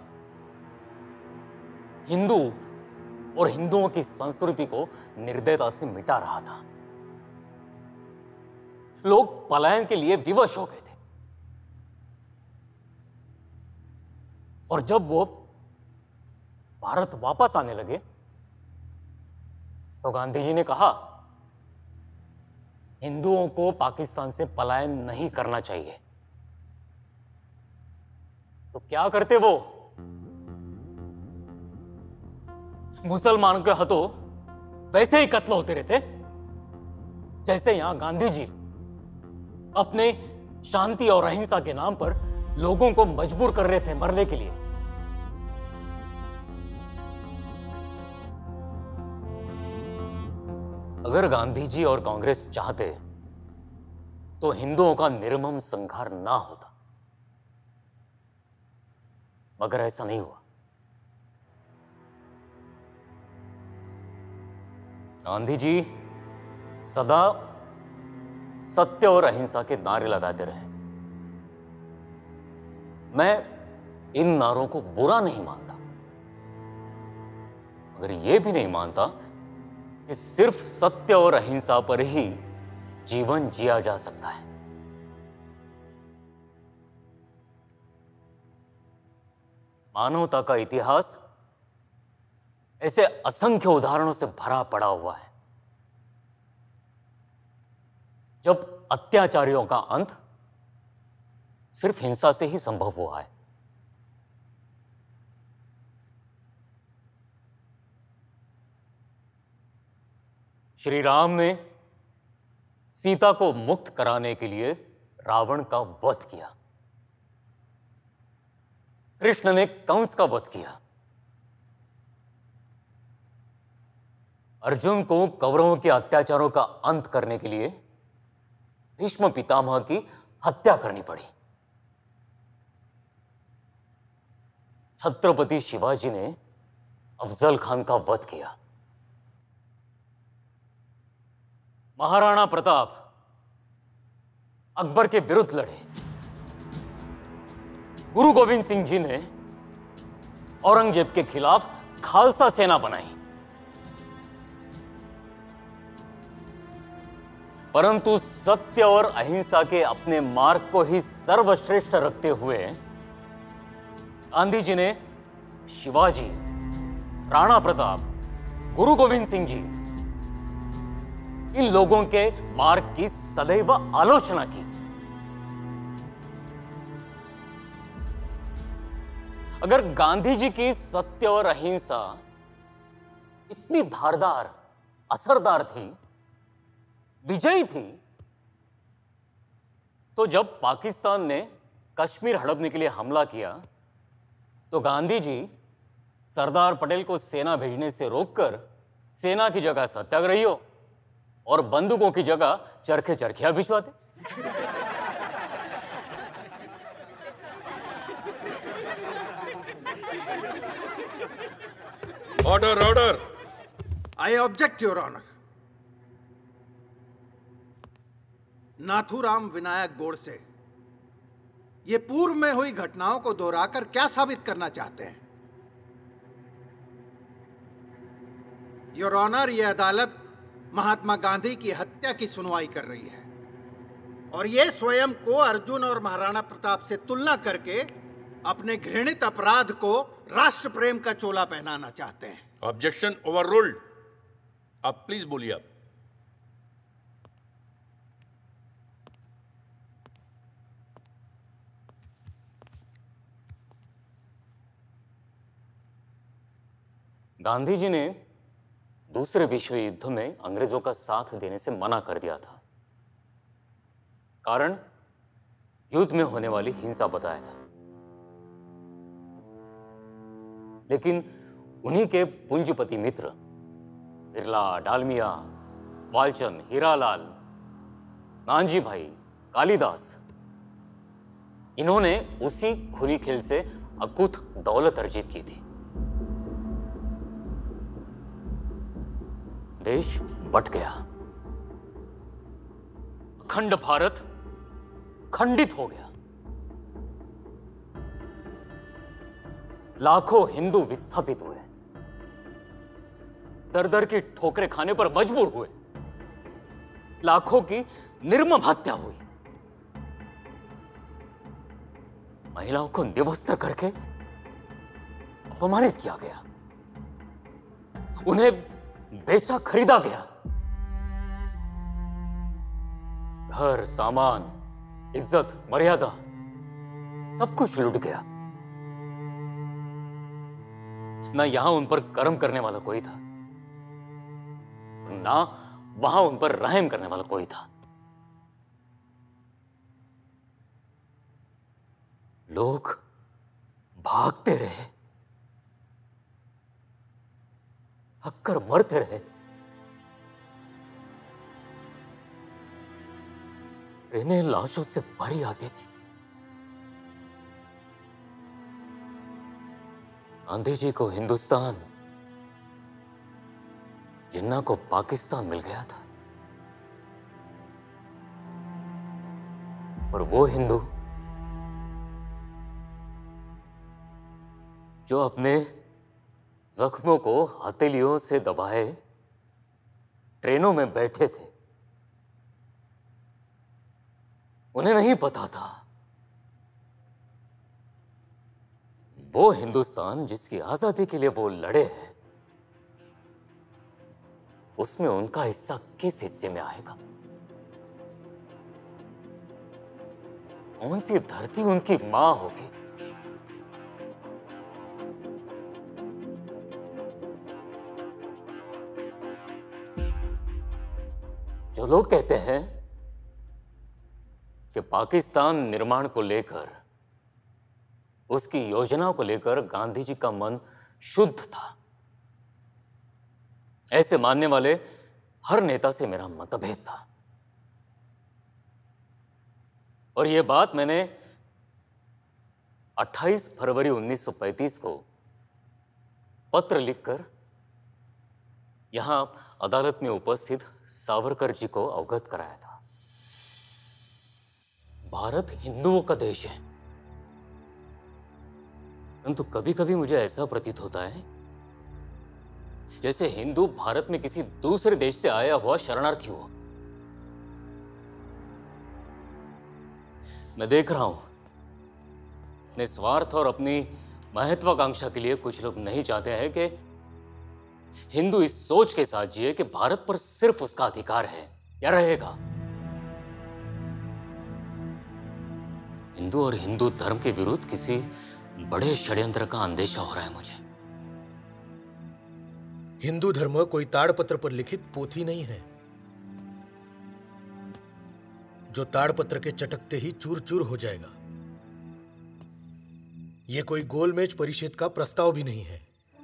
हिंदू और हिंदुओं की संस्कृति को निर्दयता से मिटा रहा था। लोग पलायन के लिए विवश हो गए थे। और जब वो भारत वापस आने लगे तो गांधी जी ने कहा, हिंदुओं को पाकिस्तान से पलायन नहीं करना चाहिए। तो क्या करते वो? मुसलमानों के हाथों वैसे ही कत्ल होते रहते जैसे यहां गांधी जी अपने शांति और अहिंसा के नाम पर लोगों को मजबूर कर रहे थे मरने के लिए। अगर गांधी जी और कांग्रेस चाहते तो हिंदुओं का निर्मम संहार ना होता, मगर ऐसा नहीं हुआ। गांधी जी सदा सत्य और अहिंसा के नारे लगाते रहे। मैं इन नारों को बुरा नहीं मानता, मगर यह भी नहीं मानता कि सिर्फ सत्य और अहिंसा पर ही जीवन जिया जा सकता है। मानवता का इतिहास ऐसे असंख्य उदाहरणों से भरा पड़ा हुआ है जब अत्याचारियों का अंत सिर्फ हिंसा से ही संभव हुआ है। श्री राम ने सीता को मुक्त कराने के लिए रावण का वध किया। कृष्ण ने कंस का वध किया। अर्जुन को कौरवों के अत्याचारों का अंत करने के लिए भीष्म पितामह की हत्या करनी पड़ी। छत्रपति शिवाजी ने अफजल खान का वध किया। महाराणा प्रताप अकबर के विरुद्ध लड़े। गुरु गोविंद सिंह जी ने औरंगजेब के खिलाफ खालसा सेना बनाई, परंतु सत्य और अहिंसा के अपने मार्ग को ही सर्वश्रेष्ठ रखते हुए गांधी जी ने शिवाजी, राणा प्रताप, गुरु गोविंद सिंह जी, इन लोगों के मार्ग की सदैव आलोचना की। अगर गांधी जी की सत्य और अहिंसा इतनी धारदार, असरदार थी, विजयी थी, तो जब पाकिस्तान ने कश्मीर हड़पने के लिए हमला किया तो गांधी जी सरदार पटेल को सेना भेजने से रोककर सेना की जगह सत्याग्रहियों और बंदूकों की जगह चरखे चरखियां भिजवाते। Order order. I object your honour. Nathuram Vinayak Godse ये पूर्व में हुई घटनाओं को दोहराकर क्या साबित करना चाहते हैं? योर ऑनर, यह अदालत महात्मा गांधी की हत्या की सुनवाई कर रही है और ये स्वयं को अर्जुन और महाराणा प्रताप से तुलना करके अपने घृणित अपराध को राष्ट्र प्रेम का चोला पहनाना चाहते हैं। Objection overruled. आप प्लीज बोलिए। आप गांधी जी ने दूसरे विश्व युद्ध में अंग्रेजों का साथ देने से मना कर दिया था। कारण युद्ध में होने वाली हिंसा बताया था। लेकिन उन्हीं के पूंजीपति मित्र बिरला, डालमिया, वालचंद, हीरालाल, नानजी भाई, कालिदास, इन्होंने उसी खुली खेल से अकुत दौलत अर्जित की थी। देश बट गया, अखंड भारत खंडित हो गया, लाखों हिंदू विस्थापित हुए, दर दर की ठोकरें खाने पर मजबूर हुए, लाखों की निर्मम हत्या हुई, महिलाओं को निवस्त्र करके अपमानित किया गया, उन्हें बेचा खरीदा गया, घर, सामान, इज्जत, मर्यादा सब कुछ लुट गया। ना यहां उन पर कर्म करने वाला कोई था, ना वहां उन पर रहम करने वाला कोई था। लोग भागते रहे, हक्कर मरते रहे, ट्रेनें लाशों से भरी आती थी। गांधी जी को हिंदुस्तान, जिन्ना को पाकिस्तान मिल गया था, और वो हिंदू जो अपने जख्मों को हथेलियों से दबाए ट्रेनों में बैठे थे, उन्हें नहीं पता था वो हिंदुस्तान जिसकी आजादी के लिए वो लड़े हैं, उसमें उनका हिस्सा किस हिस्से में आएगा। कौन सी धरती उनकी मां होगी। जो लोग कहते हैं कि पाकिस्तान निर्माण को लेकर, उसकी योजनाओं को लेकर गांधी जी का मन शुद्ध था, ऐसे मानने वाले हर नेता से मेरा मतभेद था। और यह बात मैंने अट्ठाईस फरवरी उन्नीस सौ पैंतीस को पत्र लिखकर यहां अदालत में उपस्थित सावरकर जी को अवगत कराया था। भारत हिंदुओं का देश है, परंतु कभी कभी मुझे ऐसा प्रतीत होता है जैसे हिंदू भारत में किसी दूसरे देश से आया हुआ शरणार्थी हो। मैं देख रहा हूं अपने स्वार्थ और अपनी महत्वाकांक्षा के लिए कुछ लोग नहीं चाहते हैं कि हिंदू इस सोच के साथ जिए कि भारत पर सिर्फ उसका अधिकार है या रहेगा। हिंदू और हिंदू धर्म के विरुद्ध किसी बड़े षड्यंत्र का अंदेशा हो रहा है मुझे। हिंदू धर्म कोई ताड़पत्र पर लिखित पोथी नहीं है जो ताड़पत्र के चटकते ही चूर चूर हो जाएगा। यह कोई गोलमेज परिषद का प्रस्ताव भी नहीं है।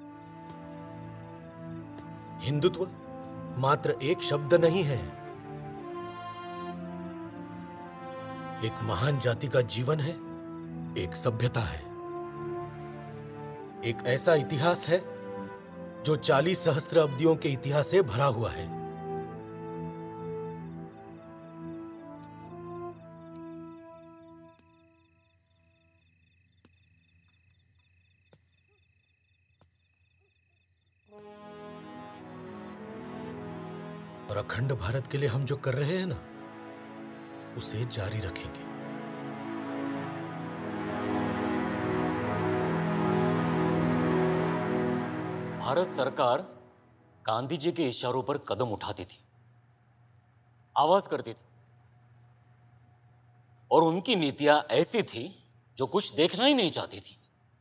हिंदुत्व मात्र एक शब्द नहीं है, एक महान जाति का जीवन है, एक सभ्यता है, एक ऐसा इतिहास है जो चालीस सहस्त्र अब्दियों के इतिहास से भरा हुआ है। और अखंड भारत के लिए हम जो कर रहे हैं ना, उसे जारी रखेंगे। भारत सरकार गांधी जी के इशारों पर कदम उठाती थी, आवाज करती थी, और उनकी नीतियां ऐसी थी जो कुछ देखना ही नहीं चाहती थी।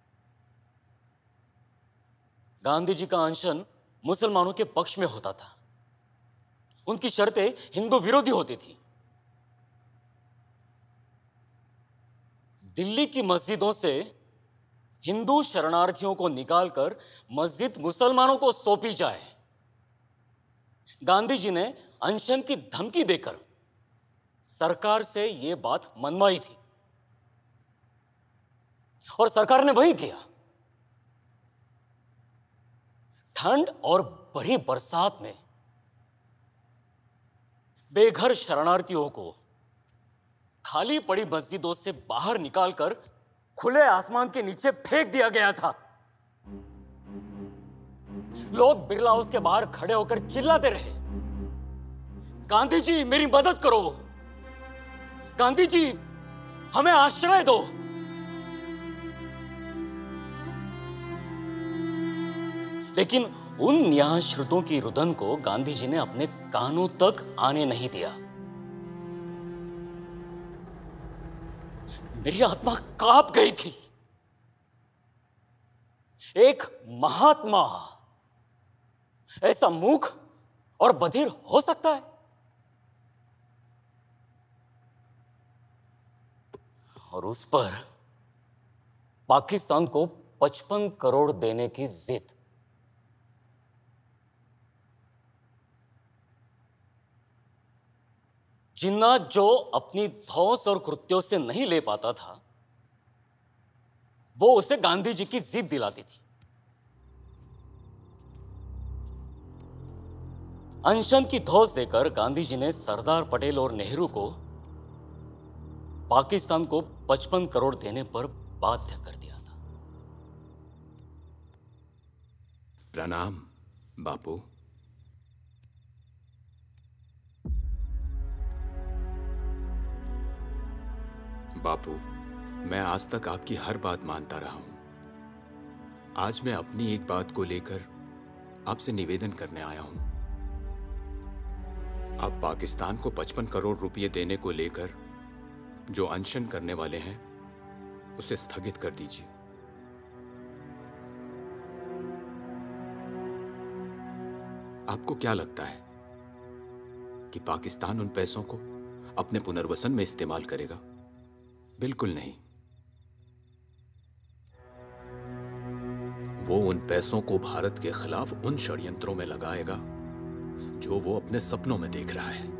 गांधी जी का अनशन मुसलमानों के पक्ष में होता था, उनकी शर्तें हिंदू विरोधी होती थी। दिल्ली की मस्जिदों से हिंदू शरणार्थियों को निकालकर मस्जिद मुसलमानों को सौंपी जाए, गांधी जी ने अनशन की धमकी देकर सरकार से यह बात मनवाई थी, और सरकार ने वही किया। ठंड और बड़ी बरसात में बेघर शरणार्थियों को खाली पड़ी मस्जिदों से बाहर निकालकर खुले आसमान के नीचे फेंक दिया गया था। लोग बिरला हाउस के बाहर खड़े होकर चिल्लाते रहे, गांधी जी मेरी मदद करो, गांधी जी हमें आश्रय दो। लेकिन उन न्यायश्रुतों की रुदन को गांधी जी ने अपने कानों तक आने नहीं दिया। मेरी आत्मा कांप गई थी। एक महात्मा ऐसा मूर्ख और बधिर हो सकता है? और उस पर पाकिस्तान को पचपन करोड़ देने की जिद। जिन्ना जो अपनी धौंस और कृत्यों से नहीं ले पाता था, वो उसे गांधी जी की जिद दिलाती थी। अनशन की धौंस देकर गांधी जी ने सरदार पटेल और नेहरू को पाकिस्तान को पचपन करोड़ देने पर बाध्य कर दिया था। प्रणाम बापू। बापू, मैं आज तक आपकी हर बात मानता रहा हूं। आज मैं अपनी एक बात को लेकर आपसे निवेदन करने आया हूं। आप पाकिस्तान को पचपन करोड़ रुपए देने को लेकर जो अनशन करने वाले हैं, उसे स्थगित कर दीजिए। आपको क्या लगता है कि पाकिस्तान उन पैसों को अपने पुनर्वसन में इस्तेमाल करेगा? बिल्कुल नहीं। वो उन पैसों को भारत के खिलाफ उन षड्यंत्रों में लगाएगा जो वो अपने सपनों में देख रहा है।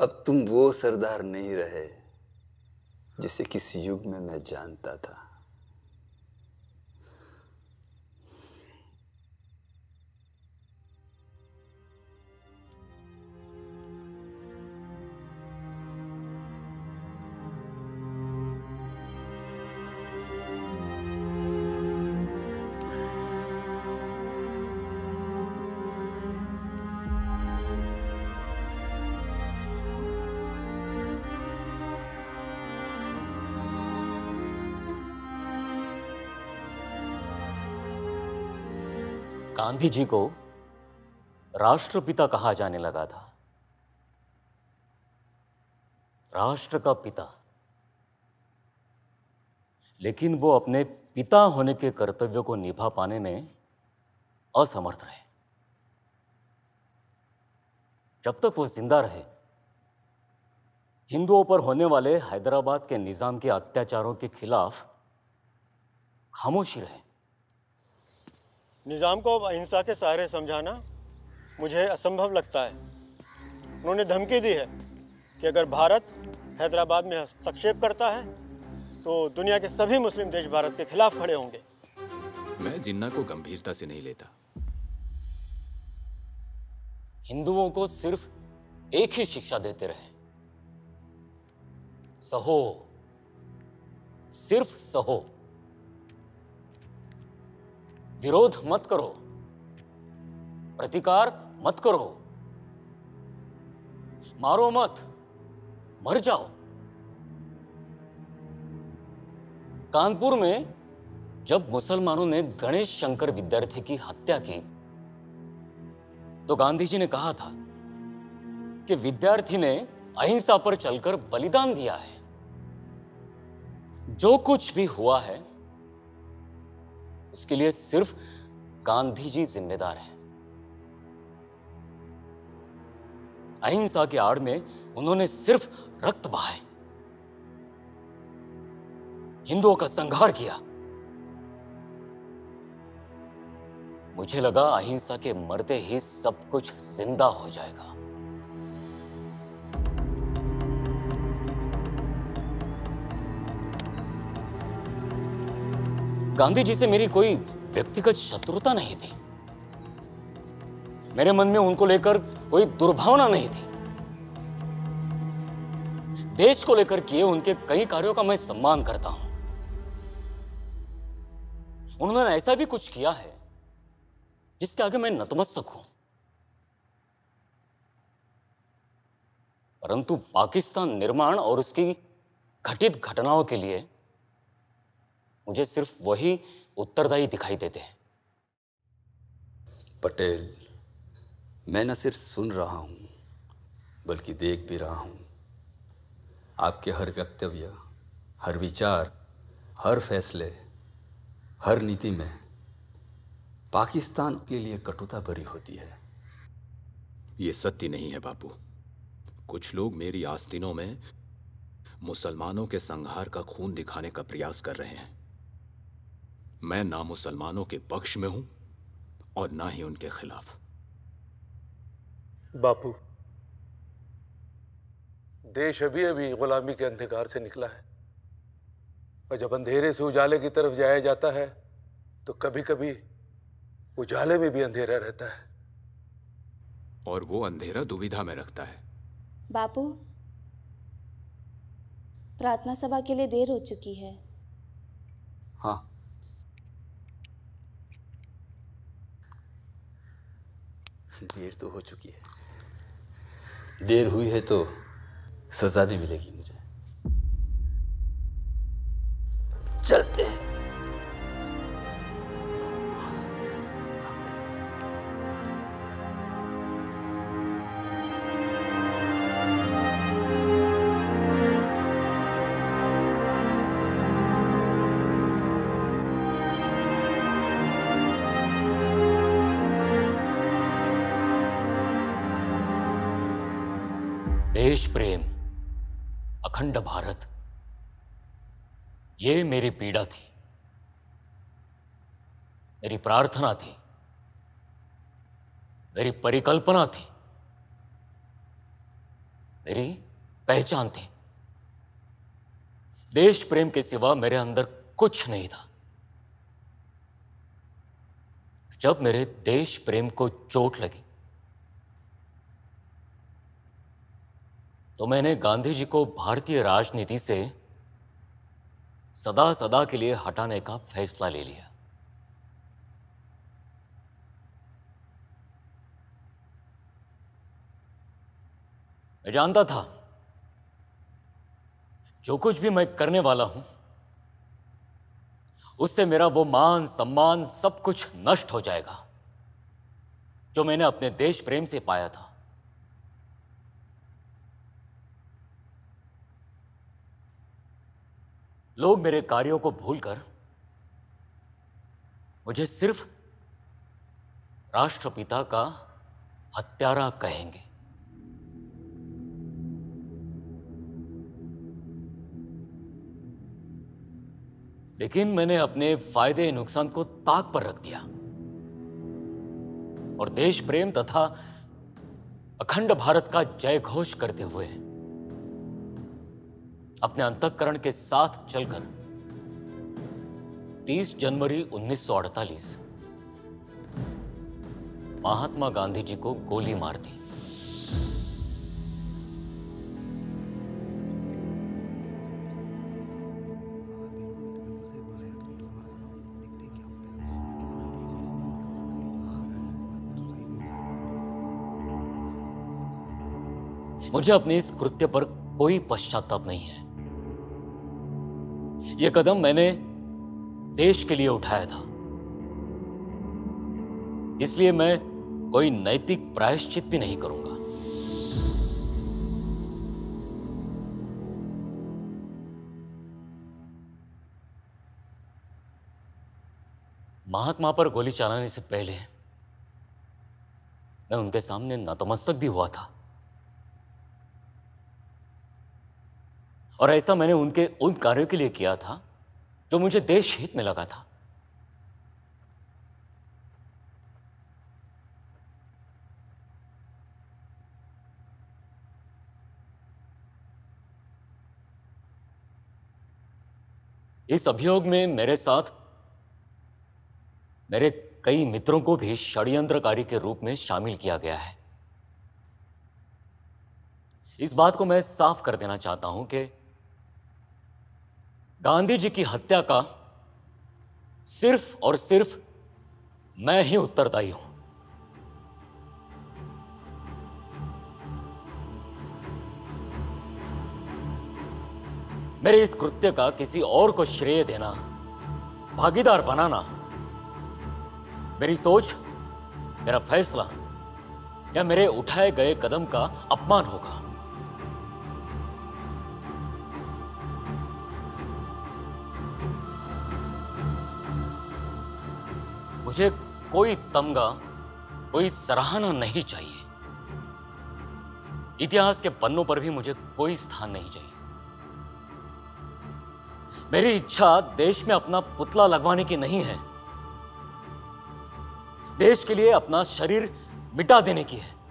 अब तुम वो सरदार नहीं रहे जिसे किसी युग में मैं जानता था। गांधी जी को राष्ट्रपिता कहा जाने लगा था। राष्ट्र का पिता, लेकिन वो अपने पिता होने के कर्तव्य को निभा पाने में असमर्थ रहे। जब तक वो जिंदा रहे, हिंदुओं पर होने वाले हैदराबाद के निजाम के अत्याचारों के खिलाफ खामोशी रहे। निजाम को अब अहिंसा के सहारे समझाना मुझे असंभव लगता है। उन्होंने धमकी दी है कि अगर भारत हैदराबाद में हस्तक्षेप करता है तो दुनिया के सभी मुस्लिम देश भारत के खिलाफ खड़े होंगे। मैं जिन्ना को गंभीरता से नहीं लेता। हिंदुओं को सिर्फ एक ही शिक्षा देते रहे, सहो, सिर्फ सहो। विरोध मत करो, प्रतिकार मत करो, मारो मत, मर जाओ। कानपुर में जब मुसलमानों ने गणेश शंकर विद्यार्थी की हत्या की तो गांधी जी ने कहा था कि विद्यार्थी ने अहिंसा पर चलकर बलिदान दिया है। जो कुछ भी हुआ है उसके लिए सिर्फ गांधी जी जिम्मेदार हैं। अहिंसा के आड़ में उन्होंने सिर्फ रक्त बहाए, हिंदुओं का संहार किया। मुझे लगा अहिंसा के मरते ही सब कुछ जिंदा हो जाएगा। गांधी जी से मेरी कोई व्यक्तिगत शत्रुता नहीं थी। मेरे मन में उनको लेकर कोई दुर्भावना नहीं थी। देश को लेकर किए उनके कई कार्यों का मैं सम्मान करता हूं। उन्होंने ऐसा भी कुछ किया है जिसके आगे मैं नतमस्तक हूं। परंतु पाकिस्तान निर्माण और उसकी घटित घटनाओं के लिए मुझे सिर्फ वही उत्तरदायी दिखाई देते हैं। पटेल, मैं न सिर्फ सुन रहा हूं बल्कि देख भी रहा हूं। आपके हर वक्तव्य, हर विचार, हर फैसले, हर नीति में पाकिस्तान के लिए कटुता भरी होती है। ये सत्य नहीं है बापू। कुछ लोग मेरी आस्तीनों में मुसलमानों के संहार का खून दिखाने का प्रयास कर रहे हैं। मैं ना मुसलमानों के पक्ष में हूं और ना ही उनके खिलाफ। बापू, देश अभी अभी गुलामी के अंधकार से निकला है और जब अंधेरे से उजाले की तरफ जाया जाता है तो कभी कभी उजाले में भी अंधेरा रहता है, और वो अंधेरा दुविधा में रखता है। बापू, प्रार्थना सभा के लिए देर हो चुकी है। हाँ, देर तो हो चुकी है। देर हुई है तो सजा भी मिलेगी मुझे। चलते हैं। देश प्रेम, अखंड भारत, ये मेरी पीड़ा थी, मेरी प्रार्थना थी, मेरी परिकल्पना थी। मेरी पहचान थी। देश प्रेम के सिवा मेरे अंदर कुछ नहीं था। जब मेरे देश प्रेम को चोट लगी तो मैंने गांधी जी को भारतीय राजनीति से सदा सदा के लिए हटाने का फैसला ले लिया। मैं जानता था जो कुछ भी मैं करने वाला हूं उससे मेरा वो मान सम्मान सब कुछ नष्ट हो जाएगा जो मैंने अपने देश प्रेम से पाया था। लोग मेरे कार्यों को भूलकर मुझे सिर्फ राष्ट्रपिता का हत्यारा कहेंगे। लेकिन मैंने अपने फायदे नुकसान को ताक पर रख दिया और देश प्रेम तथा अखंड भारत का जय घोष करते हुए अपने अंतःकरण के साथ चलकर तीस जनवरी उन्नीस सौ अड़तालीस महात्मा गांधी जी को गोली मार दी। मुझे अपने इस कृत्य पर कोई पश्चाताप नहीं है। यह कदम मैंने देश के लिए उठाया था, इसलिए मैं कोई नैतिक प्रायश्चित भी नहीं करूंगा। महात्मा पर गोली चलाने से पहले मैं उनके सामने नतमस्तक भी हुआ था और ऐसा मैंने उनके उन कार्यों के लिए किया था जो मुझे देश हित में लगा था। इस अभियोग में मेरे साथ मेरे कई मित्रों को भी षड्यंत्रकारी के रूप में शामिल किया गया है। इस बात को मैं साफ कर देना चाहता हूं कि गांधी जी की हत्या का सिर्फ और सिर्फ मैं ही उत्तरदायी हूं। मेरे इस कृत्य का किसी और को श्रेय देना, भागीदार बनाना मेरी सोच, मेरा फैसला या मेरे उठाए गए कदम का अपमान होगा। मुझे कोई तमगा, कोई सराहना नहीं चाहिए। इतिहास के पन्नों पर भी मुझे कोई स्थान नहीं चाहिए। मेरी इच्छा देश में अपना पुतला लगवाने की नहीं है, देश के लिए अपना शरीर मिटा देने की है।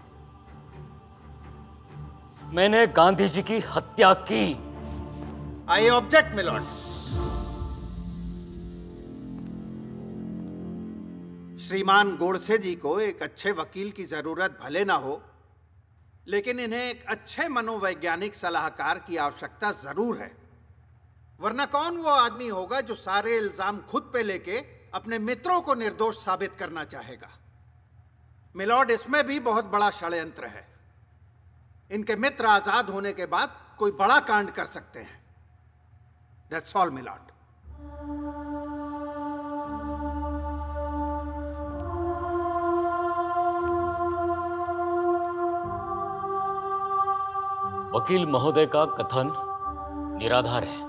मैंने गांधी जी की हत्या की। I object milord. श्रीमान गोडसे जी को एक अच्छे वकील की जरूरत भले ना हो, लेकिन इन्हें एक अच्छे मनोवैज्ञानिक सलाहकार की आवश्यकता जरूर है। वरना कौन वो आदमी होगा जो सारे इल्जाम खुद पे लेके अपने मित्रों को निर्दोष साबित करना चाहेगा। मिलॉर्ड, इसमें भी बहुत बड़ा षड्यंत्र है। इनके मित्र आजाद होने के बाद कोई बड़ा कांड कर सकते हैं। That's all my lord. वकील महोदय का कथन निराधार है।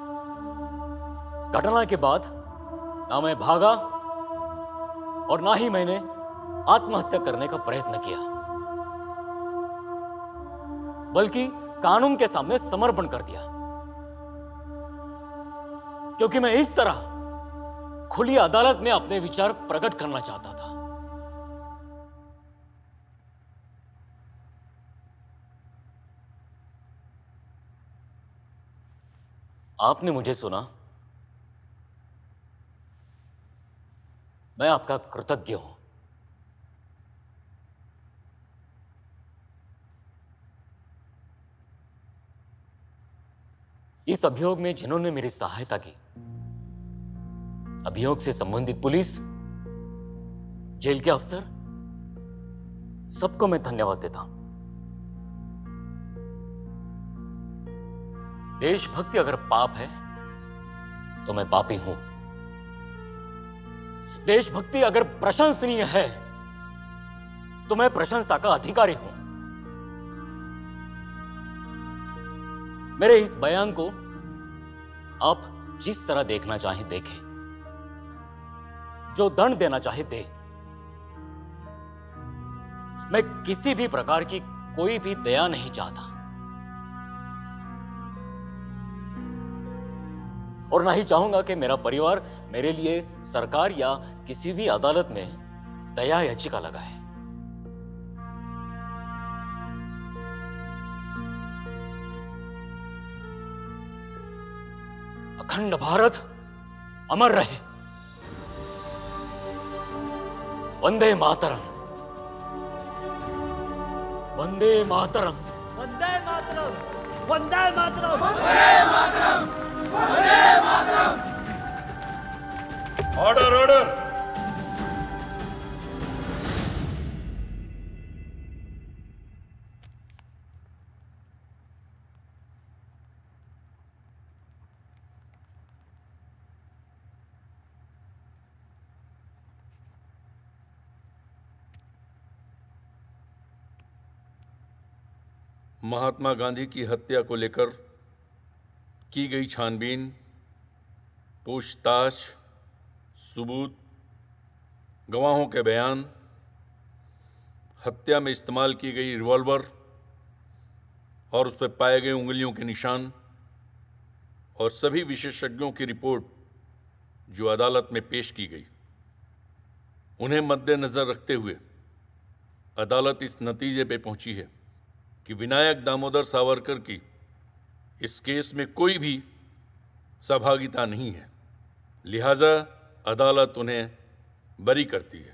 घटना के बाद ना मैं भागा और ना ही मैंने आत्महत्या करने का प्रयत्न किया, बल्कि कानून के सामने समर्पण कर दिया, क्योंकि मैं इस तरह खुली अदालत में अपने विचार प्रकट करना चाहता था। आपने मुझे सुना, मैं आपका कृतज्ञ हूं। इस अभियोग में जिन्होंने मेरी सहायता की, अभियोग से संबंधित पुलिस, जेल के अफसर, सबको मैं धन्यवाद देता हूं। देशभक्ति अगर पाप है तो मैं पापी हूं। देशभक्ति अगर प्रशंसनीय है तो मैं प्रशंसा का अधिकारी हूं। मेरे इस बयान को आप जिस तरह देखना चाहे देखें, जो दंड देना चाहे दे। मैं किसी भी प्रकार की कोई भी दया नहीं चाहता और ना ही चाहूंगा कि मेरा परिवार मेरे लिए सरकार या किसी भी अदालत में दया याचिका लगाए। अखंड भारत अमर रहे। वंदे मातरम, वंदे मातरम, वंदे मातरम, वंदे मातरम, वंदे मातरम, वंदे मातरम। Order order. महात्मा गांधी की हत्या को लेकर की गई छानबीन, पूछताछ, सबूत, गवाहों के बयान, हत्या में इस्तेमाल की गई रिवॉल्वर और उस पर पाए गए उंगलियों के निशान और सभी विशेषज्ञों की रिपोर्ट जो अदालत में पेश की गई, उन्हें मद्देनजर रखते हुए अदालत इस नतीजे पे पहुंची है कि विनायक दामोदर सावरकर की इस केस में कोई भी सहभागिता नहीं है। लिहाजा अदालत उन्हें बरी करती है।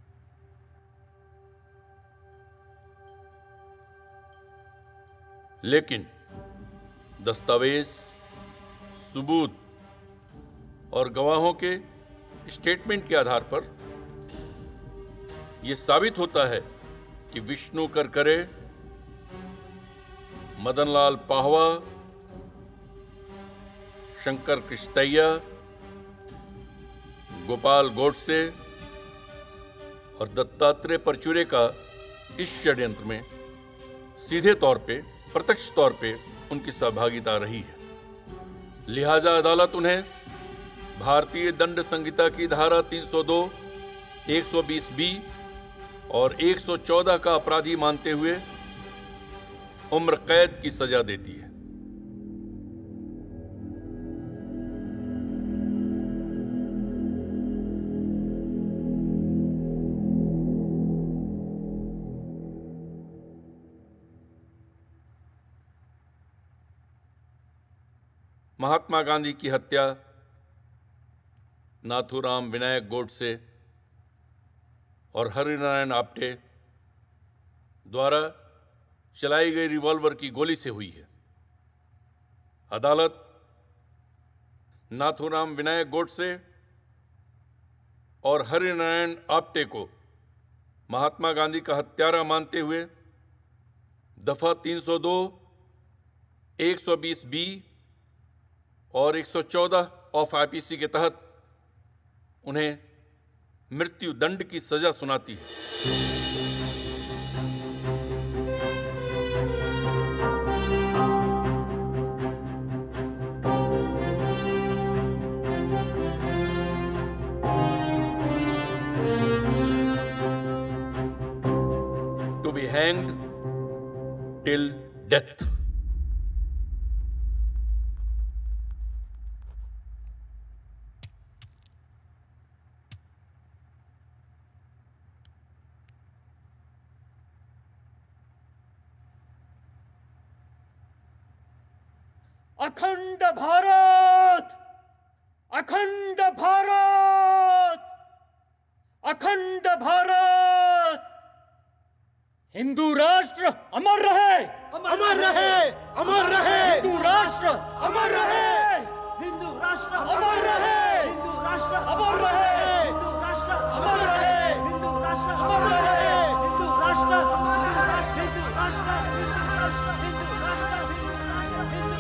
लेकिन दस्तावेज, सबूत और गवाहों के स्टेटमेंट के आधार पर यह साबित होता है कि विष्णु करकरे, मदनलाल पहवा, शंकर कृष्णैया, गोपाल गोडसे और दत्तात्रेय परचुरे का इस षड्यंत्र में सीधे तौर पे, प्रत्यक्ष तौर पे उनकी सहभागिता रही है। लिहाजा अदालत उन्हें भारतीय दंड संहिता की धारा तीन सौ दो, एक सौ बीस बी और एक सौ चौदह का अपराधी मानते हुए उम्र कैद की सजा देती है। महात्मा गांधी की हत्या नाथुराम विनायक गोडसे और हरिनारायण आप्टे द्वारा चलाई गई रिवॉल्वर की गोली से हुई है। अदालत नाथुराम विनायक गोडसे और हरिनारायण आप्टे को महात्मा गांधी का हत्यारा मानते हुए दफा तीन सौ दो, एक सौ बीस बी और एक सौ चौदह ऑफ आईपीसी के तहत उन्हें मृत्यु दंड की सजा सुनाती है। To be hanged till death. अखंड भारत, अखंड भारत, अखंड भारत। हिंदू राष्ट्र अमर रहे, अमर रहे, अमर रहे। हिंदू राष्ट्र अमर रहे, हिंदू राष्ट्र अमर रहे, हिंदू राष्ट्र अमर रहे, हिंदू राष्ट्र अमर रहे, हिंदू राष्ट्र अमर रहे, हिंदू राष्ट्र हिंदू राष्ट्र हिंदू राष्ट्र हिंदू राष्ट्र हिंदू राष्ट्र हिंदू राष्ट्र हिंदू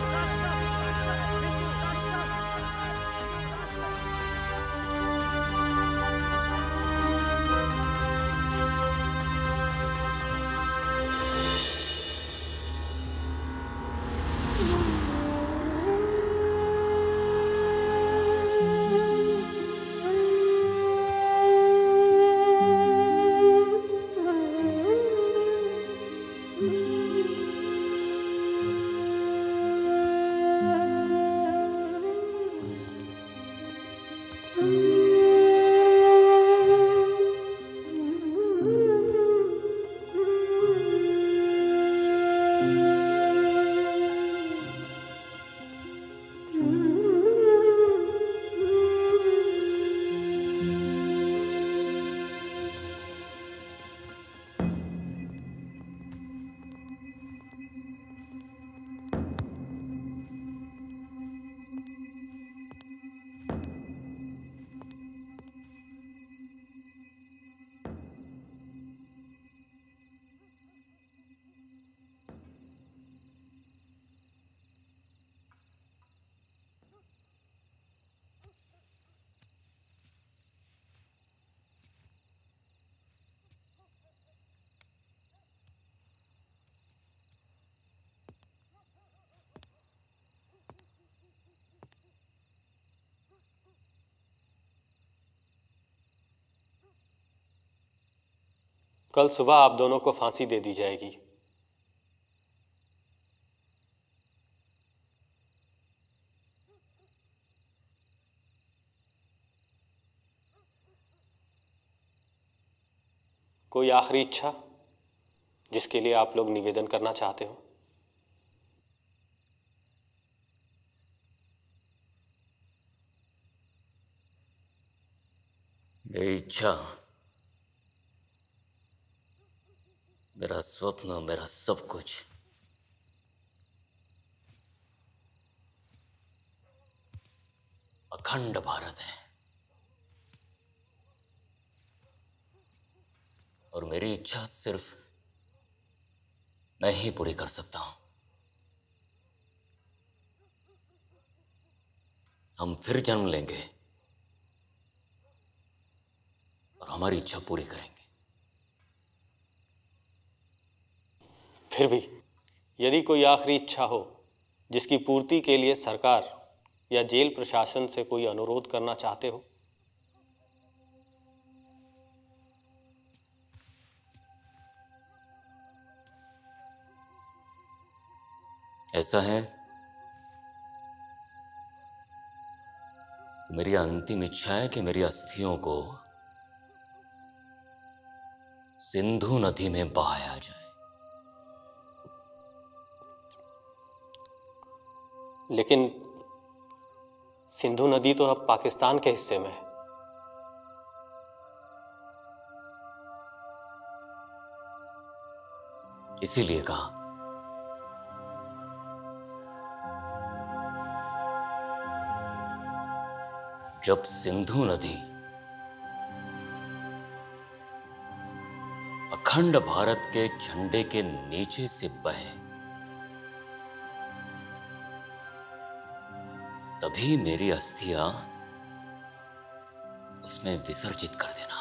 कल सुबह आप दोनों को फांसी दे दी जाएगी। कोई आखिरी इच्छा जिसके लिए आप लोग निवेदन करना चाहते हो? मेरी इच्छा, मेरा स्वप्न, मेरा सब कुछ अखंड भारत है। और मेरी इच्छा सिर्फ मैं ही पूरी कर सकता हूं। हम फिर जन्म लेंगे और हमारी इच्छा पूरी करेंगे। फिर भी यदि कोई आखिरी इच्छा हो जिसकी पूर्ति के लिए सरकार या जेल प्रशासन से कोई अनुरोध करना चाहते हो? ऐसा है, मेरी अंतिम इच्छा है कि मेरी अस्थियों को सिंधु नदी में बहाया जाए। लेकिन सिंधु नदी तो अब पाकिस्तान के हिस्से में है। इसीलिए कहा, जब सिंधु नदी अखंड भारत के झंडे के नीचे से बहे, तभी मेरी अस्थियां उसमें विसर्जित कर देना।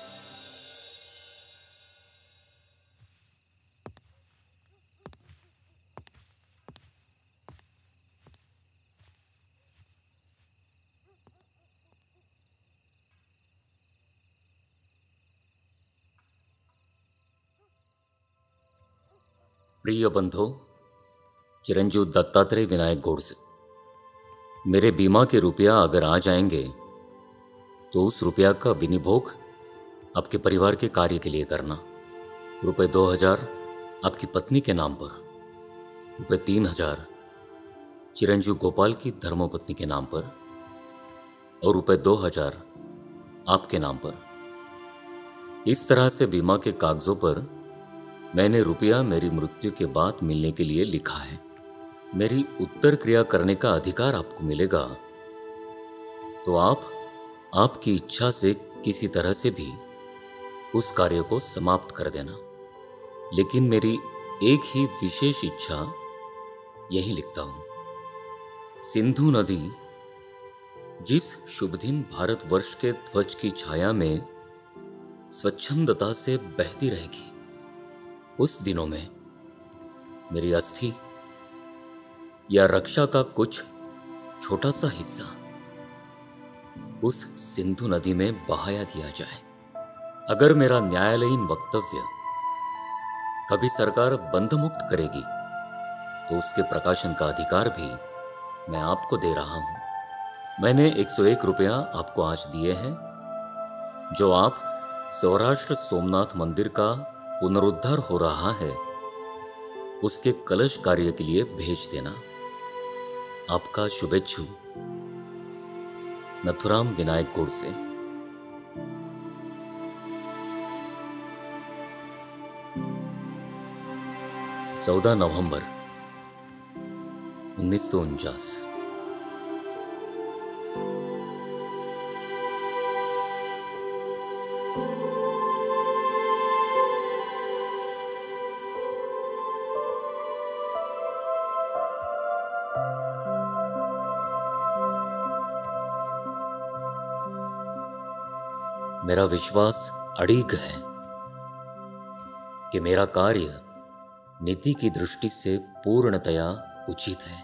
प्रिय बंधु चिरंजीव दत्तात्रेय विनायक गोडसे, मेरे बीमा के रुपया अगर आ जाएंगे तो उस रुपया का विनिभोग आपके परिवार के कार्य के लिए करना। रुपए दो हजार आपकी पत्नी के नाम पर, रुपए तीन हजार चिरंजीव गोपाल की धर्मपत्नी के नाम पर और रुपए दो हजार आपके नाम पर। इस तरह से बीमा के कागजों पर मैंने रुपया मेरी मृत्यु के बाद मिलने के लिए लिखा है। मेरी उत्तर क्रिया करने का अधिकार आपको मिलेगा तो आप आपकी इच्छा से किसी तरह से भी उस कार्य को समाप्त कर देना। लेकिन मेरी एक ही विशेष इच्छा यही लिखता हूं। सिंधु नदी जिस शुभ दिन भारतवर्ष के ध्वज की छाया में स्वच्छंदता से बहती रहेगी, उस दिनों में मेरी अस्थि या रक्षा का कुछ छोटा सा हिस्सा उस सिंधु नदी में बहाया दिया जाए। अगर मेरा न्यायालयीन वक्तव्य कभी सरकार बंधमुक्त करेगी तो उसके प्रकाशन का अधिकार भी मैं आपको दे रहा हूं। मैंने एक सौ एक रुपया आपको आज दिए हैं, जो आप सौराष्ट्र सोमनाथ मंदिर का पुनरुद्धार हो रहा है उसके कलश कार्य के लिए भेज देना। आपका शुभेच्छु नथुराम विनायक गोडसे। चौदह नवंबर उन्नीस सौ उनचास। मेरा विश्वास अड़िग है कि मेरा कार्य नीति की दृष्टि से पूर्णतया उचित है।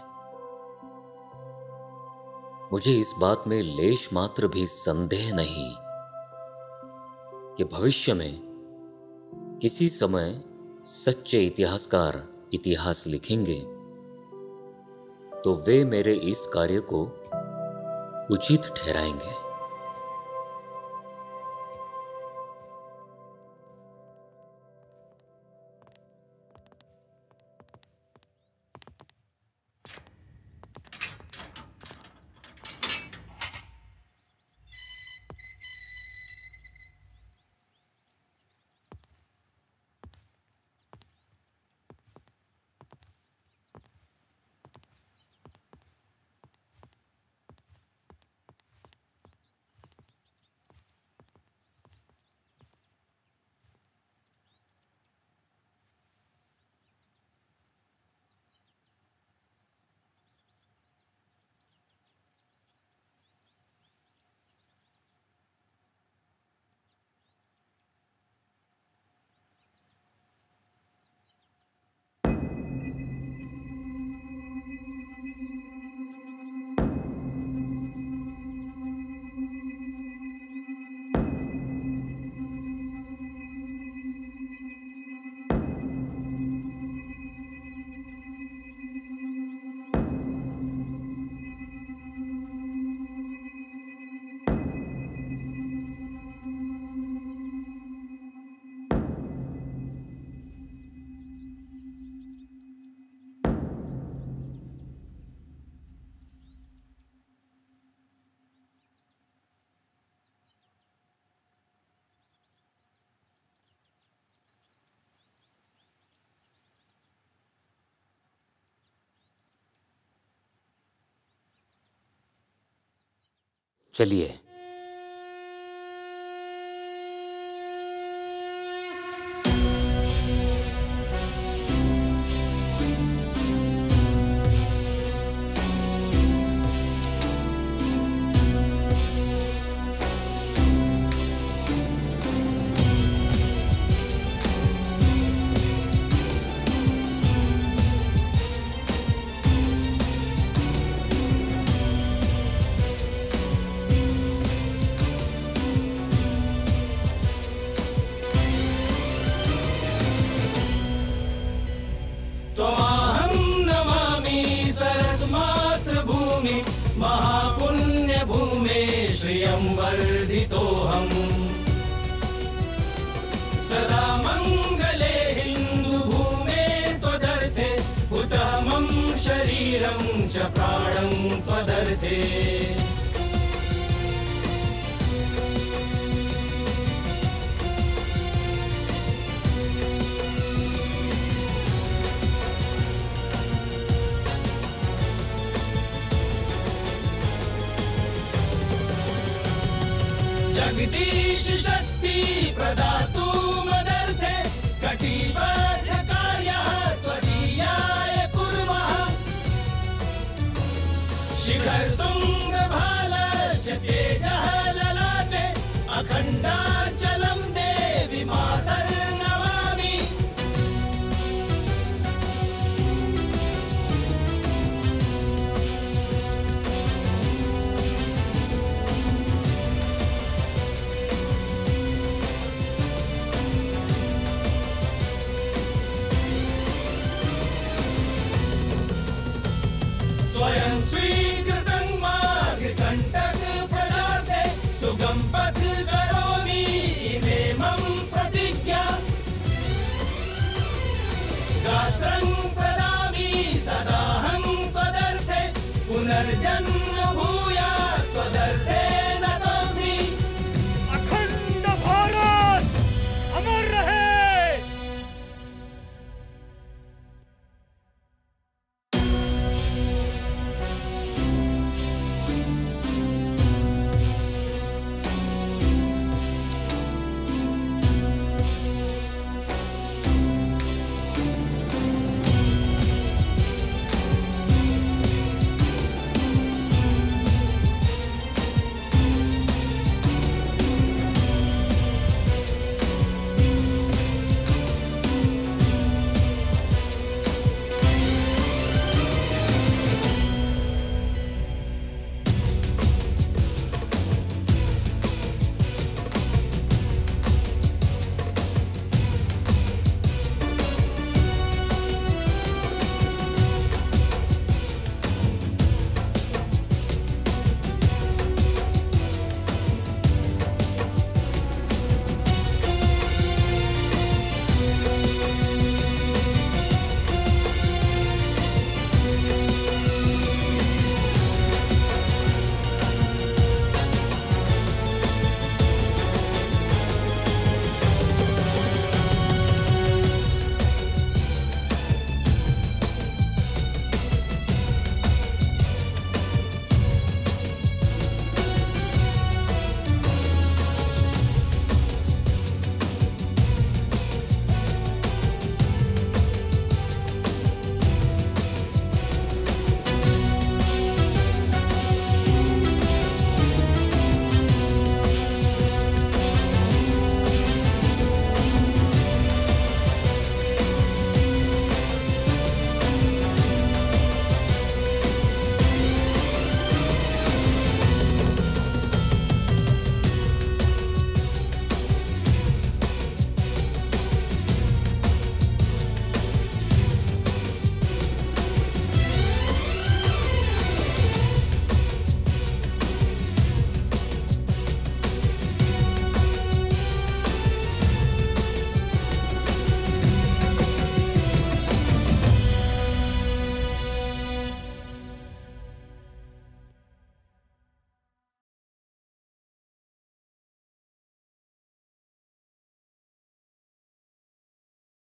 मुझे इस बात में लेश मात्र भी संदेह नहीं कि भविष्य में किसी समय सच्चे इतिहासकार इतिहास लिखेंगे तो वे मेरे इस कार्य को उचित ठहराएंगे। चलिए च प्राणं त्वदर्थे जगदीश शक्ति प्रदातु मदर्थे कटिबद्ध कार्यः त्वदीयाय कुर्मः शिखर तुंग भालश्च तेजः ललाटे अखण्डाच्च